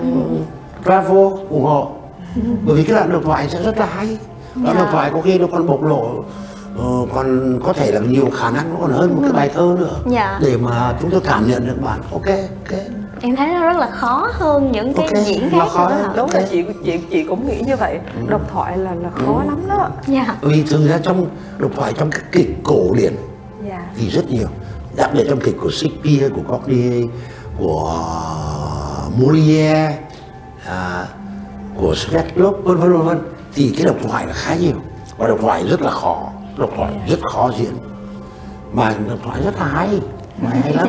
bravo, ủng hộ. Bởi vì cái đoạn độc thoại sẽ rất là hay. Đoạn độc thoại có khi nó còn bộc lộ, uh, còn có thể là nhiều khả năng nó còn hơn một cái bài thơ nữa. Dạ. Để mà chúng tôi cảm nhận được bạn, ok, ok. Em thấy nó rất là khó hơn những cái okay, diễn khác khó nữa. Đúng okay. là chị, chị chị cũng nghĩ như vậy. Ừ. Độc thoại là là khó ừ. lắm đó. Dạ. Vì thường ra trong độc thoại trong các kịch cổ điển dạ. thì rất nhiều, đặc biệt trong kịch của Shakespeare, của Corneille, của Molière, à, của Svetloff, vân vân vân vân, thì cái độc thoại là khá nhiều và độc thoại rất là khó, độc thoại yeah. rất khó diễn, mà độc thoại rất là hay, mà hay lắm.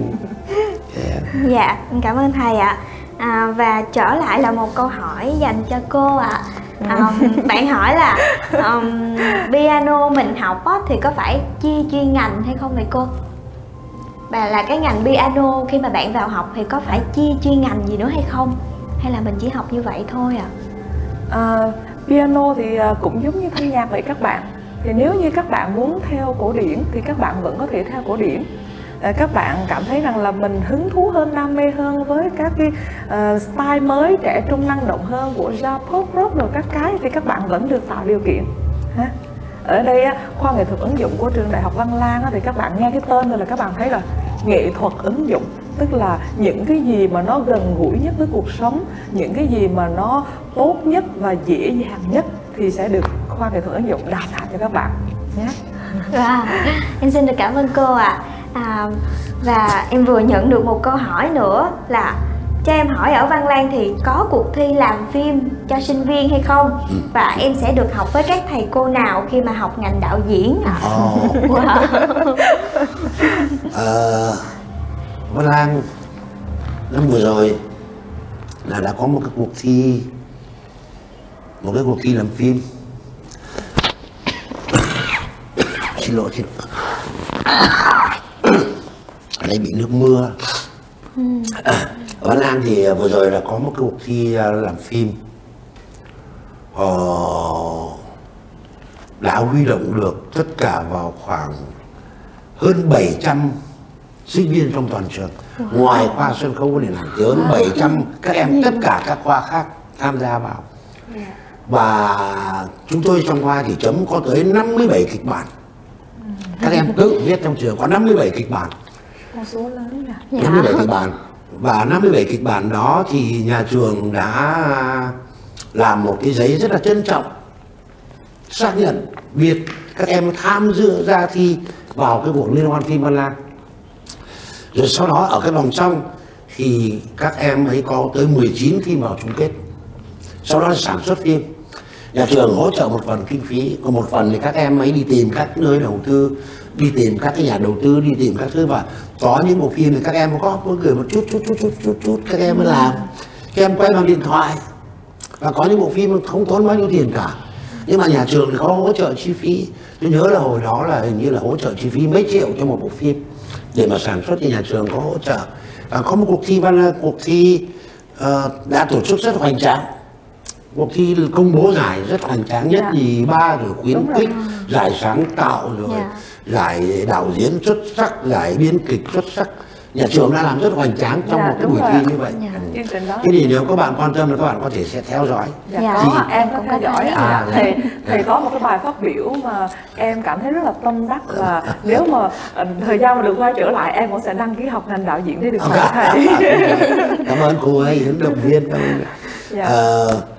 Yeah. Dạ, cảm ơn thầy ạ. À, và trở lại là một câu hỏi dành cho cô ạ. À, bạn hỏi là um, piano mình học á, thì có phải chia chuyên ngành hay không vậy cô? Và là cái ngành piano khi mà bạn vào học thì có phải chia chuyên ngành gì nữa hay không? Hay là mình chỉ học như vậy thôi ạ? À? À, piano thì cũng giống như thanh nhạc vậy các bạn. Thì nếu như các bạn muốn theo cổ điển thì các bạn vẫn có thể theo cổ điển. À, các bạn cảm thấy rằng là mình hứng thú hơn, đam mê hơn với các cái uh, style mới, trẻ trung năng động hơn của jazz, pop, rock rồi các cái, thì các bạn vẫn được tạo điều kiện ha. Ở đây khoa nghệ thuật ứng dụng của trường Đại học Văn Lang thì các bạn nghe cái tên rồi là các bạn thấy là nghệ thuật ứng dụng, tức là những cái gì mà nó gần gũi nhất với cuộc sống, những cái gì mà nó tốt nhất và dễ dàng nhất thì sẽ được khoa nghệ thuật ứng dụng đào tạo cho các bạn nhé. Wow, em xin được cảm ơn cô ạ. À. À, và em vừa nhận được một câu hỏi nữa là cho em hỏi ở Văn Lang thì có cuộc thi làm phim cho sinh viên hay không? Và em sẽ được học với các thầy cô nào khi mà học ngành đạo diễn ạ? À? Oh. Wow. uh, Văn Lang năm vừa rồi là đã có một cái cuộc thi, một cái cuộc thi làm phim. Xin lỗi, xin lỗi. Ở đây bị nước mưa. Ừ. À, ở Văn Lang thì vừa rồi là có một cái cuộc thi làm phim. Họ đã huy động được tất cả vào khoảng hơn bảy trăm sinh viên trong toàn trường. Wow. Ngoài khoa sân khấu và điện ảnh thì hơn bảy trăm các em tất cả các khoa khác tham gia vào. Yeah. Và chúng tôi trong khoa thì chấm có tới năm mươi bảy kịch bản. Các em tự viết trong trường có năm mươi bảy kịch bản. Một số lớn à? năm mươi bảy kịch bản. Và năm mươi bảy kịch bản đó thì nhà trường đã làm một cái giấy rất là trân trọng xác nhận việc các em tham dự ra thi vào cái cuộc liên hoan phim Văn Lang. Rồi sau đó ở cái vòng trong thì các em ấy có tới mười chín phim vào chung kết. Sau đó là sản xuất phim. Nhà trường hỗ trợ một phần kinh phí, còn một phần thì các em ấy đi tìm các nơi đầu tư, đi tìm các cái nhà đầu tư, đi tìm các thứ, và có những bộ phim thì các em có có gửi một chút chút chút chút chút chút các em mới làm, các em quay bằng điện thoại, và có những bộ phim không tốn bao nhiêu tiền cả, nhưng mà nhà trường thì có hỗ trợ chi phí. Tôi nhớ là hồi đó là hình như là hỗ trợ chi phí mấy triệu cho một bộ phim để mà sản xuất, thì nhà trường có hỗ trợ. Và có một cuộc thi văn cuộc thi uh, đã tổ chức rất hoành tráng. Cuộc thi công bố giải rất hoành tráng, nhất nhì ba, rồi khuyến khích, giải sáng tạo, rồi yeah. giải đạo diễn xuất sắc, giải biên kịch xuất sắc. Nhà trường đã làm rất hoành tráng trong dạ, một cái buổi thi như vậy. Dạ. Ừ. Thế thì nếu các bạn quan tâm thì các bạn có thể sẽ theo dõi. Dạ, dạ. Có, em có theo dõi. À, dạ. Thầy, thầy có một cái bài phát biểu mà em cảm thấy rất là tâm đắc, và nếu mà uh, thời gian mà được quay trở lại em cũng sẽ đăng ký học ngành đạo diễn để được hỏi thầy. Cảm ơn cô ấy, những động viên. Dạ. Uh,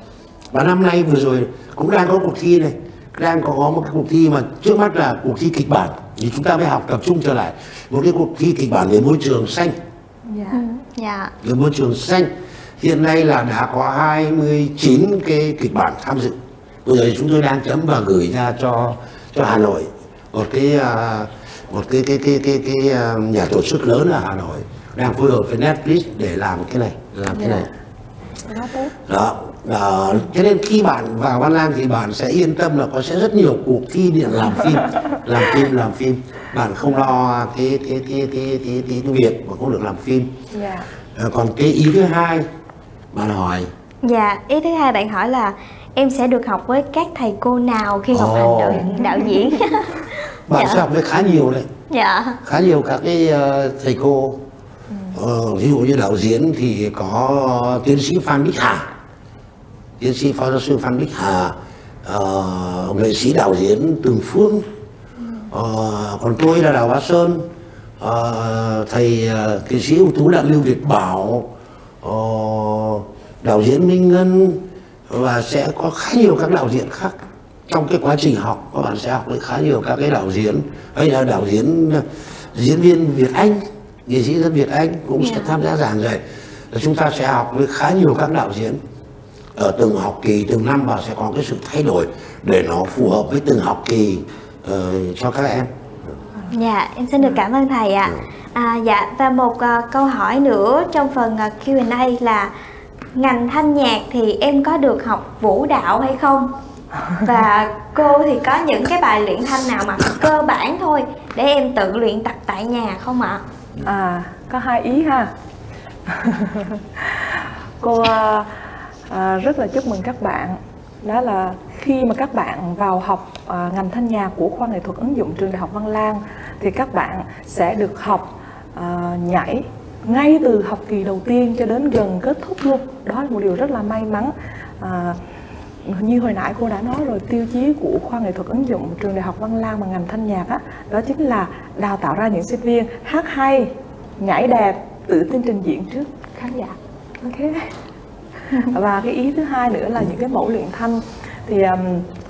Và năm nay vừa rồi cũng đang có cuộc thi này, đang có một cái cuộc thi mà trước mắt là cuộc thi kịch bản, thì chúng ta mới học tập trung trở lại một cái cuộc thi kịch bản về môi trường xanh. Dạ. Ừ, dạ. Về môi trường xanh hiện nay là đã có hai mươi chín cái kịch bản tham dự. Bây giờ chúng tôi đang chấm và gửi ra cho cho Hà Nội, một cái uh, một cái cái cái cái cái, cái uh, nhà tổ chức lớn ở Hà Nội đang phối hợp với Netflix để làm cái này, làm cái này. Đó, tốt. Đó, đó. Cho nên khi bạn vào Văn Lang thì bạn sẽ yên tâm là có sẽ rất nhiều cuộc thi để làm phim, làm phim, làm phim. Bạn không lo cái cái cái cái cái cái, cái việc mà không được làm phim. Dạ. À, còn cái ý thứ hai bạn hỏi. Dạ, ý thứ hai bạn hỏi là em sẽ được học với các thầy cô nào khi học hành đạo, đạo diễn? Bạn Dạ. sẽ học với khá nhiều đấy. Dạ. Khá nhiều các cái uh, thầy cô. Ờ, ví dụ như đạo diễn thì có tiến sĩ Phan Bích Hà, tiến sĩ phó giáo sư Phan Bích Hà, uh, nghệ sĩ đạo diễn Tường Phương, uh, còn tôi là Đào Bá Sơn, uh, thầy uh, nghệ sĩ ưu tú Đặng Lưu Việt Bảo, uh, đạo diễn Minh Ngân, và sẽ có khá nhiều các đạo diễn khác. Trong cái quá trình học các bạn sẽ học với khá nhiều các cái đạo diễn, hay là đạo diễn diễn viên Việt Anh, nghệ sĩ dân Việt Anh cũng sẽ tham gia giảng dạy. Chúng ta sẽ học với khá nhiều các đạo diễn ở từng học kỳ, từng năm, và sẽ có cái sự thay đổi để nó phù hợp với từng học kỳ uh, cho các em. Dạ, em xin được cảm ơn thầy ạ. À. À, dạ, và một uh, câu hỏi nữa trong phần uh, Q and A là ngành thanh nhạc thì em có được học vũ đạo hay không? Và cô thì có những cái bài luyện thanh nào mà cơ bản thôi để em tự luyện tập tại nhà không ạ? À, có hai ý ha. Cô à, rất là chúc mừng các bạn. Đó là khi mà các bạn vào học à, ngành thanh nhạc của khoa nghệ thuật ứng dụng trường Đại học Văn Lang thì các bạn sẽ được học à, nhảy ngay từ học kỳ đầu tiên cho đến gần kết thúc luôn. Đó là một điều rất là may mắn. À, như hồi nãy cô đã nói rồi, tiêu chí của khoa nghệ thuật ứng dụng trường Đại học Văn Lang và ngành thanh nhạc á, đó chính là đào tạo ra những sinh viên hát hay, nhảy đẹp, tự tin trình diễn trước khán giả. Ok. Và cái ý thứ hai nữa là những cái mẫu luyện thanh thì um,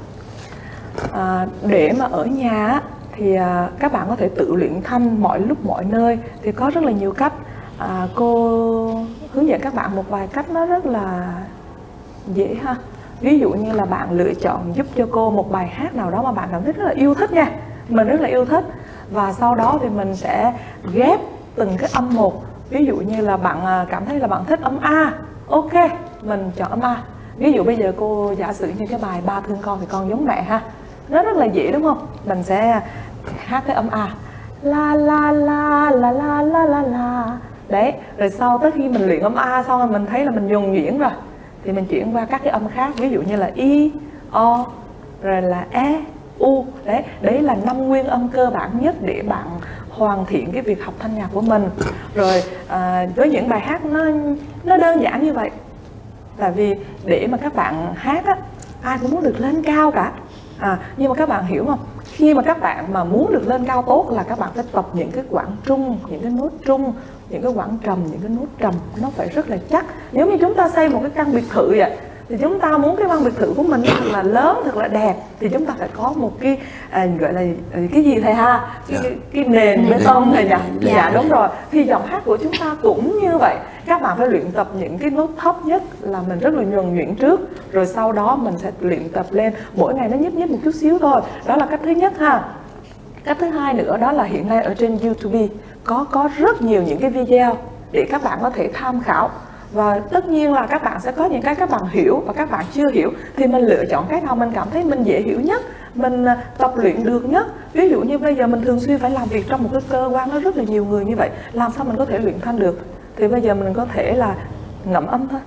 à, để mà ở nhà á, thì à, các bạn có thể tự luyện thanh mọi lúc mọi nơi thì có rất là nhiều cách. À, cô hướng dẫn các bạn một vài cách nó rất là dễ ha. Ví dụ như là bạn lựa chọn giúp cho cô một bài hát nào đó mà bạn cảm thấy rất là yêu thích nha, mình rất là yêu thích, và sau đó thì mình sẽ ghép từng cái âm một. Ví dụ như là bạn cảm thấy là bạn thích âm A, ok, mình chọn âm A. Ví dụ bây giờ cô giả sử như cái bài Ba Thương Con Thì Con Giống Mẹ ha, nó rất là dễ đúng không? Mình sẽ hát cái âm A, la la la la la la la la. Đấy, rồi sau tới khi mình luyện âm A xong rồi mình thấy là mình nhuần nhuyễn rồi thì mình chuyển qua các cái âm khác, ví dụ như là I, O, rồi là E, U. Đấy, đấy là năm nguyên âm cơ bản nhất để bạn hoàn thiện cái việc học thanh nhạc của mình. Rồi à, với những bài hát nó nó đơn giản như vậy, tại vì để mà các bạn hát á, ai cũng muốn được lên cao cả. À, nhưng mà các bạn hiểu không? Khi mà các bạn mà muốn được lên cao tốt là các bạn phải tập những cái quãng trung, những cái nốt trung, những cái quãng trầm, những cái nốt trầm nó phải rất là chắc. Nếu như chúng ta xây một cái căn biệt thự vậy thì chúng ta muốn cái căn biệt thự của mình thật là lớn, thật là đẹp thì chúng ta phải có một cái à, gọi là cái gì thầy ha, cái, cái, cái nền bê tông thầy nhỉ? Dạ. Dạ đúng rồi. Thì giọng hát của chúng ta cũng như vậy. Các bạn phải luyện tập những cái nốt thấp nhất là mình rất là nhuần nhuyễn trước, rồi sau đó mình sẽ luyện tập lên, mỗi ngày nó nhấp nhấp một chút xíu thôi. Đó là cách thứ nhất ha. Cách thứ hai nữa đó là hiện nay ở trên YouTube có có rất nhiều những cái video để các bạn có thể tham khảo. Và tất nhiên là các bạn sẽ có những cái các bạn hiểu và các bạn chưa hiểu, thì mình lựa chọn cái nào mình cảm thấy mình dễ hiểu nhất, mình tập luyện được nhất. Ví dụ như bây giờ mình thường xuyên phải làm việc trong một cái cơ quan nó rất là nhiều người như vậy, làm sao mình có thể luyện thanh được? Thì bây giờ mình có thể là ngậm âm thôi.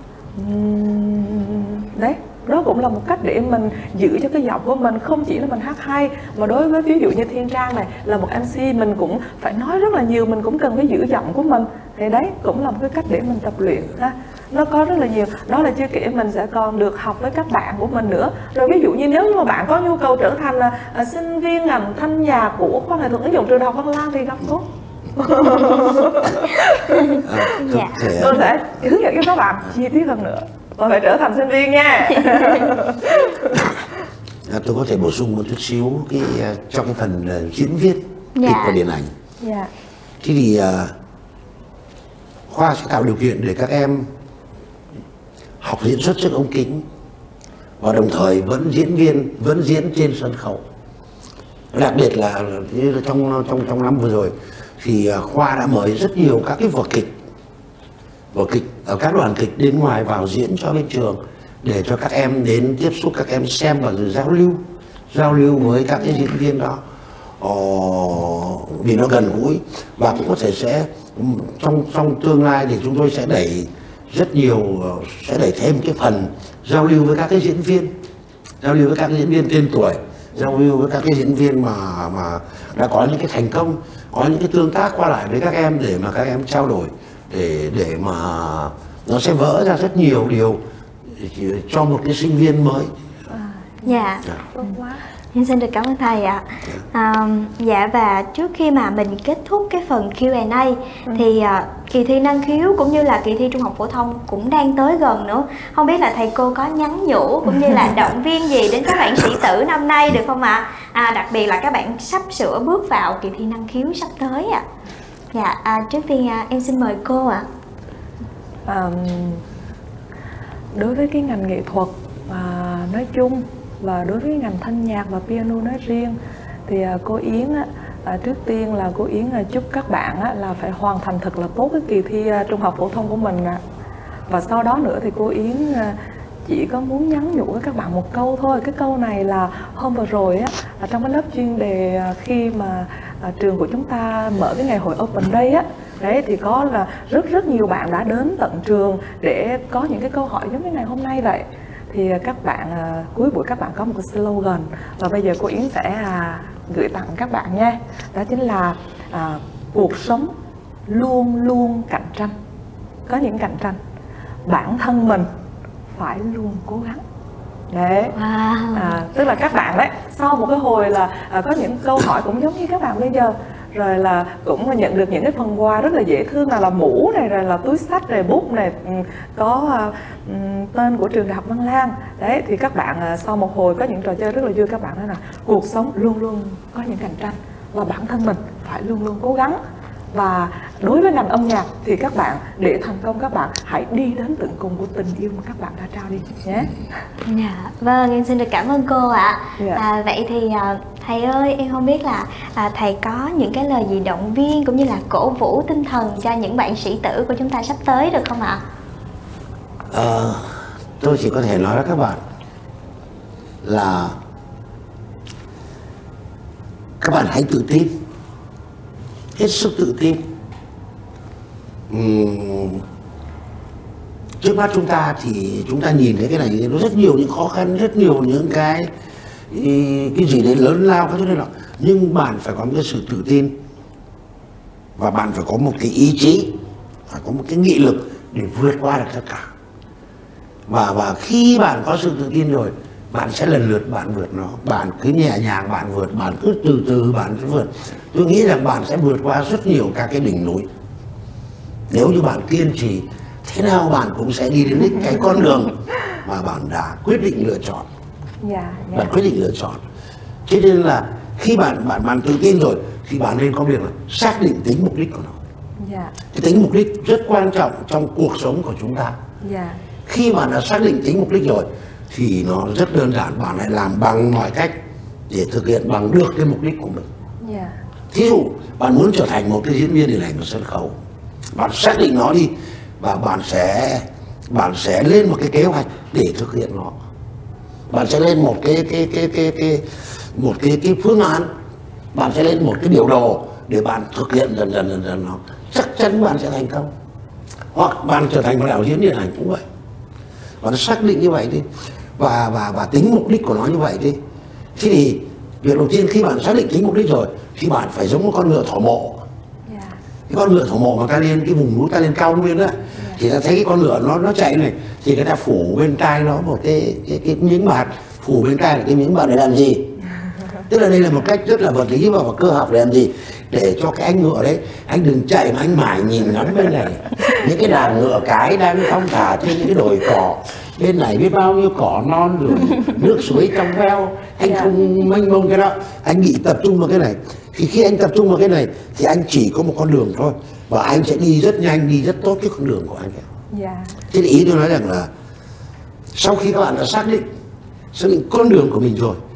Đấy, đó cũng là một cách để mình giữ cho cái giọng của mình không chỉ là mình hát hay, mà đối với ví dụ như Thiên Trang này là một em xê, mình cũng phải nói rất là nhiều, mình cũng cần phải giữ giọng của mình. Thì đấy cũng là một cái cách để mình tập luyện ha. Nó có rất là nhiều. Đó là chưa kể mình sẽ còn được học với các bạn của mình nữa. Rồi ví dụ như nếu như mà bạn có nhu cầu trở thành là uh, sinh viên ngành thanh nhạc của khoa nghệ thuật ứng dụng trường Đại học Văn Lang thì gặp cô. Dạ. Tôi sẽ hướng dẫn cho các bạn chi tiết hơn nữa. tôi phải trở thành sinh viên nha. Tôi có thể bổ sung một chút xíu cái trong cái phần uh, diễn viết dạ. kịch và điện ảnh. Dạ. Thế thì uh, khoa sẽ tạo điều kiện để các em học diễn xuất trước ống kính và đồng thời vẫn diễn viên vẫn diễn trên sân khấu. Đặc biệt là như trong trong trong năm vừa rồi thì khoa đã mời rất nhiều các cái vở kịch vở kịch ở các đoàn kịch đến ngoài vào diễn cho bên trường, để cho các em đến tiếp xúc, các em xem và rồi giao lưu giao lưu với các cái diễn viên đó. Ồ, vì nó gần gũi và cũng có thể sẽ trong trong tương lai thì chúng tôi sẽ đẩy rất nhiều, sẽ đẩy thêm cái phần giao lưu với các cái diễn viên giao lưu với các cái diễn viên tên tuổi, giao lưu với các cái diễn viên mà mà đã có những cái thành công, có những cái tương tác qua lại với các em để mà các em trao đổi, để để mà nó sẽ vỡ ra rất nhiều điều cho một cái sinh viên mới. Dạ. Tốt quá. Em xin được cảm ơn thầy ạ. À, dạ, và trước khi mà mình kết thúc cái phần Q and A ừ. thì à, kỳ thi năng khiếu cũng như là kỳ thi trung học phổ thông cũng đang tới gần nữa. Không biết là thầy cô có nhắn nhủ cũng như là động viên gì đến các bạn sĩ tử năm nay được không ạ? À? À, đặc biệt là các bạn sắp sửa bước vào kỳ thi năng khiếu sắp tới ạ. À. Dạ, à, trước tiên à, em xin mời cô ạ. À, đối với cái ngành nghệ thuật à, nói chung và đối với ngành thanh nhạc và piano nói riêng thì à, cô Yến á, à, trước tiên là cô Yến à, chúc các bạn á, là phải hoàn thành thật là tốt cái kỳ thi à, trung học phổ thông của mình ạ. Và sau đó nữa thì cô Yến à, chỉ có muốn nhắn nhủ với các bạn một câu thôi. Cái câu này là hôm vừa rồi á, à, trong cái lớp chuyên đề à, khi mà à, trường của chúng ta mở cái ngày hội Open Day á, đấy thì có là rất rất nhiều bạn đã đến tận trường để có những cái câu hỏi giống như ngày hôm nay vậy. Thì các bạn uh, cuối buổi các bạn có một cái slogan và bây giờ cô Yến sẽ uh, gửi tặng các bạn nha. Đó chính là uh, cuộc sống luôn luôn cạnh tranh. Có những cạnh tranh, bản thân mình phải luôn cố gắng. Đấy. Wow. À, tức là các bạn đấy, sau một cái hồi là uh, có những câu hỏi cũng giống như các bạn bây giờ, rồi là cũng nhận được những cái phần quà rất là dễ thương, nào là mũ này, rồi là túi xách, rồi bút này, có uh, tên của trường Đại học Văn Lang. Đấy thì các bạn uh, sau một hồi có những trò chơi rất là vui, các bạn nói là cuộc sống luôn luôn có những cạnh tranh và bản thân mình phải luôn luôn cố gắng. Và đối với ngành âm nhạc thì các bạn để thành công các bạn hãy đi đến tận cùng của tình yêu mà các bạn đã trao đi nhé. Dạ, vâng, em xin được cảm ơn cô ạ. Yeah. À, vậy thì à, thầy ơi, em không biết là à, thầy có những cái lời gì động viên cũng như là cổ vũ tinh thần cho những bạn sĩ tử của chúng ta sắp tới được không ạ? À, tôi chỉ có thể nói với các bạn là các bạn hãy tự tin, hết sức tự tin. Uhm, trước mắt chúng ta thì chúng ta nhìn thấy cái này nó rất nhiều những khó khăn, rất nhiều những cái cái gì đấy lớn lao các thứ này nọ, nhưng bạn phải có một cái sự tự tin và bạn phải có một cái ý chí, phải có một cái nghị lực để vượt qua được tất cả. Và và khi bạn có sự tự tin rồi, bạn sẽ lần lượt bạn vượt nó, bạn cứ nhẹ nhàng bạn vượt, bạn cứ từ từ bạn sẽ vượt. Tôi nghĩ rằng bạn sẽ vượt qua rất nhiều các cái đỉnh núi. Nếu như bạn kiên trì, thế nào bạn cũng sẽ đi đến đích cái con đường mà bạn đã quyết định lựa chọn. Yeah, yeah. Bạn quyết định lựa chọn. Thế nên là khi bạn bạn bạn tự tin rồi thì bạn nên có việc là xác định tính mục đích của nó. Yeah. Cái tính mục đích rất quan trọng trong cuộc sống của chúng ta. Yeah. Khi bạn đã xác định tính mục đích rồi thì nó rất đơn giản, bạn hãy làm bằng mọi cách để thực hiện bằng được cái mục đích của mình. Yeah. Thí dụ bạn muốn trở thành một cái diễn viên điện ảnh của sân khấu, bạn xác định nó đi và bạn sẽ bạn sẽ lên một cái kế hoạch để thực hiện nó. Bạn sẽ lên một cái cái cái cái cái một cái cái phương án, bạn sẽ lên một cái biểu đồ để bạn thực hiện dần dần dần dần nó, chắc chắn bạn sẽ thành công. Hoặc bạn trở thành một đạo diễn điện ảnh cũng vậy, bạn xác định như vậy đi và và và tính mục đích của nó như vậy đi. Thế thì việc đầu tiên khi bạn xác định tính mục đích rồi thì bạn phải giống một con ngựa thỏ mộ. Yeah. Cái con ngựa thỏ mộ mà ta lên cái vùng núi, ta lên cao nguyên á, yeah. thì ta thấy cái con ngựa nó nó chạy này thì người ta phủ bên tai nó một cái cái, cái miếng bạt, phủ bên tai là cái miếng bạt để làm gì? Tức là đây là một cách rất là vật lý và cơ học để làm gì? Để cho cái anh ngựa đấy, anh đừng chạy mà anh mải nhìn ngắm bên này những cái đàn ngựa cái đang thong thả trên những cái đồi cỏ, bên này biết bao nhiêu cỏ non rồi nước suối trong veo, anh Yeah. không mênh mông cái đó, anh bị tập trung vào cái này. Thì khi anh tập trung vào cái này thì anh chỉ có một con đường thôi, và anh sẽ đi rất nhanh, đi rất tốt cái con đường của anh ấy. Dạ. Thế thì ý tôi nói rằng là sau khi các bạn đã xác định xác định con đường của mình rồi,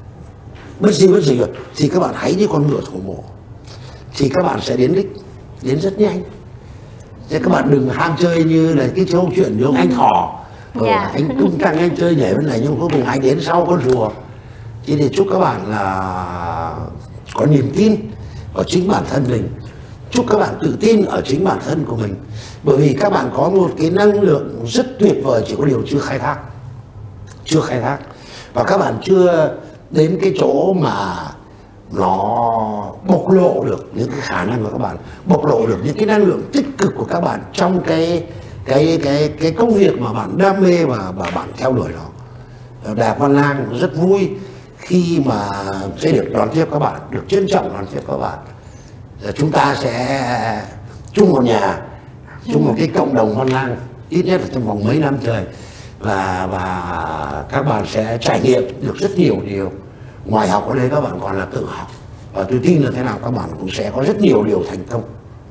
bất gì bất gì rồi, thì các bạn hãy như con ngựa thổ mộ, thì các bạn sẽ đến đích, đến rất nhanh. Thế các bạn đừng ham chơi như là cái câu chuyện với ông anh thỏ. Ờ, Dạ. anh tung tăng anh chơi nhảy bên này nhưng cuối cùng anh đến sau con rùa. Thế thì chúc các bạn là có niềm tin vào chính bản thân mình, chúc các bạn tự tin ở chính bản thân của mình, bởi vì các bạn có một cái năng lượng rất tuyệt vời, chỉ có điều chưa khai thác, chưa khai thác, và các bạn chưa đến cái chỗ mà nó bộc lộ được những cái khả năng của các bạn, bộc lộ được những cái năng lượng tích cực của các bạn trong cái cái cái cái công việc mà bạn đam mê và và bạn theo đuổi nó. Đại học Văn Lang rất vui khi mà sẽ được đón tiếp các bạn, được trân trọng đón tiếp các bạn. Chúng ta sẽ chung một nhà, chung một cái cộng đồng Văn Lang ít nhất là trong vòng mấy năm trời, và và các bạn sẽ trải nghiệm được rất nhiều điều. Ngoài học ở đây các bạn còn là tự học, và tôi tin là thế nào các bạn cũng sẽ có rất nhiều điều thành công.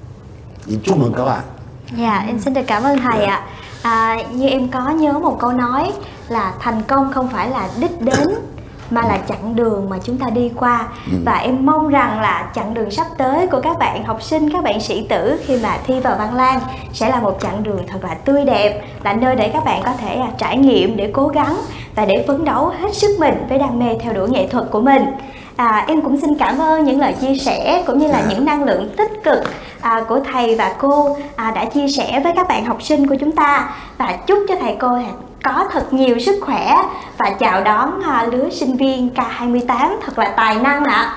Thì chúc mừng các bạn. Dạ, em xin được cảm ơn thầy ạ. À, như em có nhớ một câu nói là thành công không phải là đích đến mà là chặng đường mà chúng ta đi qua. Và em mong rằng là chặng đường sắp tới của các bạn học sinh, các bạn sĩ tử khi mà thi vào Văn Lang sẽ là một chặng đường thật là tươi đẹp, là nơi để các bạn có thể à, trải nghiệm, để cố gắng và để phấn đấu hết sức mình với đam mê theo đuổi nghệ thuật của mình. À, em cũng xin cảm ơn những lời chia sẻ cũng như là những năng lượng tích cực à, của thầy và cô à, đã chia sẻ với các bạn học sinh của chúng ta, và chúc cho thầy cô có thật nhiều sức khỏe và chào đón à, lứa sinh viên K hai mươi tám thật là tài năng ạ.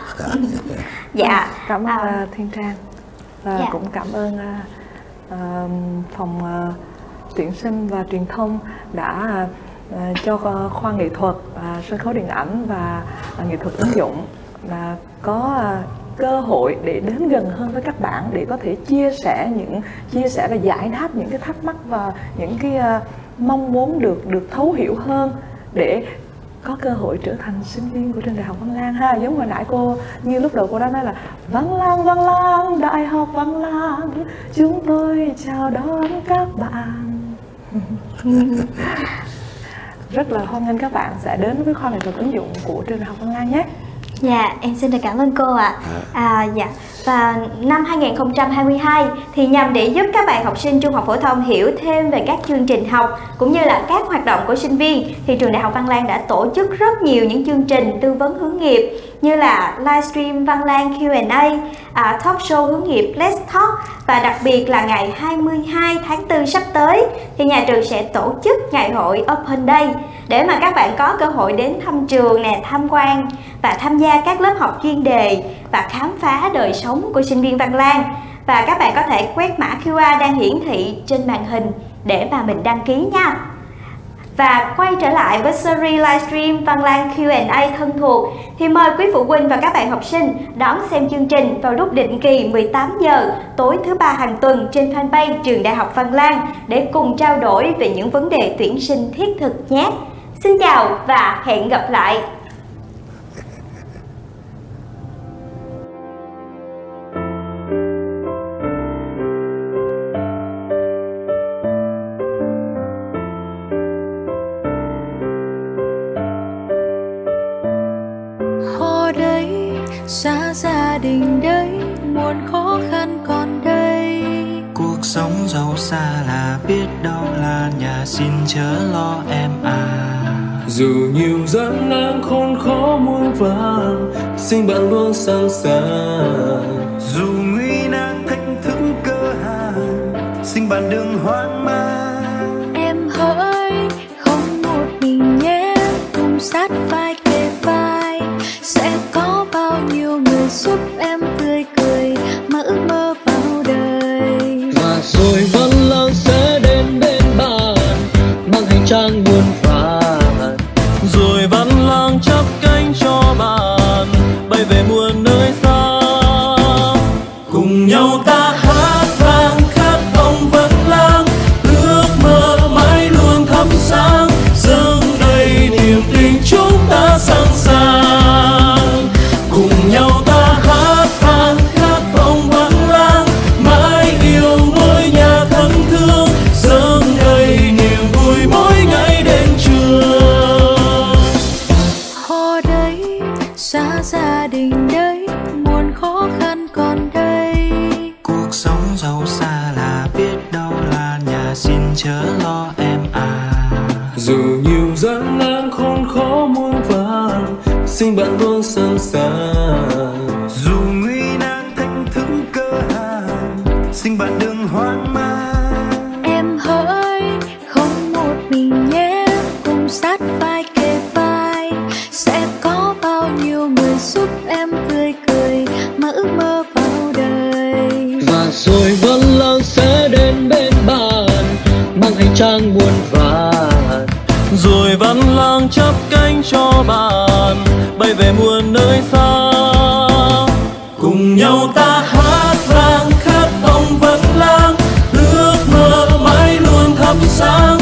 Dạ. Cảm ơn À, uh, Thiên Trang, và Dạ. cũng cảm ơn uh, uh, phòng uh, tuyển sinh và truyền thông đã uh, cho uh, khoa nghệ thuật, uh, sân khấu điện ảnh và uh, nghệ thuật ứng dụng là có uh, cơ hội để đến gần hơn với các bạn, để có thể chia sẻ những chia sẻ và giải đáp những cái thắc mắc và những cái uh, mong muốn được được thấu hiểu hơn, để có cơ hội trở thành sinh viên của trường Đại học Văn Lang ha. Giống hồi nãy cô, như lúc đầu cô đã nói là Văn Lang, Văn Lang, Đại học Văn Lang, chúng tôi chào đón các bạn. Rất là hoan nghênh các bạn sẽ đến với khoa nghệ thuật ứng dụng của trường Đại học Văn Lang nhé. Dạ, em xin được cảm ơn cô ạ. À, dạ. Và năm hai nghìn không trăm hai mươi hai thì nhằm để giúp các bạn học sinh trung học phổ thông hiểu thêm về các chương trình học cũng như là các hoạt động của sinh viên, thì trường Đại học Văn Lang đã tổ chức rất nhiều những chương trình tư vấn hướng nghiệp như là livestream Văn Lang Q and A, à, talk show hướng nghiệp Let's Talk, và đặc biệt là ngày hai mươi hai tháng tư sắp tới thì nhà trường sẽ tổ chức ngày hội Open Day để mà các bạn có cơ hội đến thăm trường nè, tham quan và tham gia các lớp học chuyên đề và khám phá đời sống của sinh viên Văn Lang. Và các bạn có thể quét mã Q R đang hiển thị trên màn hình để mà mình đăng ký nha. Và quay trở lại với series livestream Văn Lang Q and A thân thuộc thì mời quý phụ huynh và các bạn học sinh đón xem chương trình vào lúc định kỳ mười tám giờ tối thứ ba hàng tuần trên fanpage trường Đại học Văn Lang để cùng trao đổi về những vấn đề tuyển sinh thiết thực nhé. Xin chào và hẹn gặp lại. Khó đấy, xa gia đình đấy, muôn khó khăn còn đây. Cuộc sống giàu xa là biết đâu là nhà, xin chớ lo em à. Dù nhiều gian nan khốn khó muôn vàn, xin bạn luôn sẵn sàng. Dù nguy nan thách thức cơ hàng, xin bạn đừng hoang mang. Em hỡi, không một mình nhé, cùng sát vai kề vai. Sẽ có bao nhiêu người giúp em tươi cười mà ước mơ vào đời. Và rồi Văn Lang sẽ đến bên bạn, mang hành trang muôn vàn. Rồi Văn Lang chắp cánh cho bạn, bay về muôn nơi xa. Cùng nhau ta hát vang khát vọng Văn Lang, ước mơ mãi luôn thắp sáng. Dù nhiều gian nan khốn khó muôn vàn, xin bạn luôn sẵn sàng. Dù nguy nan thách thức cơ hàn, xin bạn đừng hoang mang. Em hỡi không một mình nhé, cùng sát vai kề vai, sẽ có bao nhiêu người giúp em tươi cười mà ước mơ vào đời. Và rồi vẫn lang sẽ đến bên bạn, mang hành trang muôn vàn. Rồi vẫn lang chắp cánh cho bạn, bay về muôn nơi xa. Cùng nhau ta hát vang khát vọng vẫn lang, ước mơ mãi luôn thắp sáng.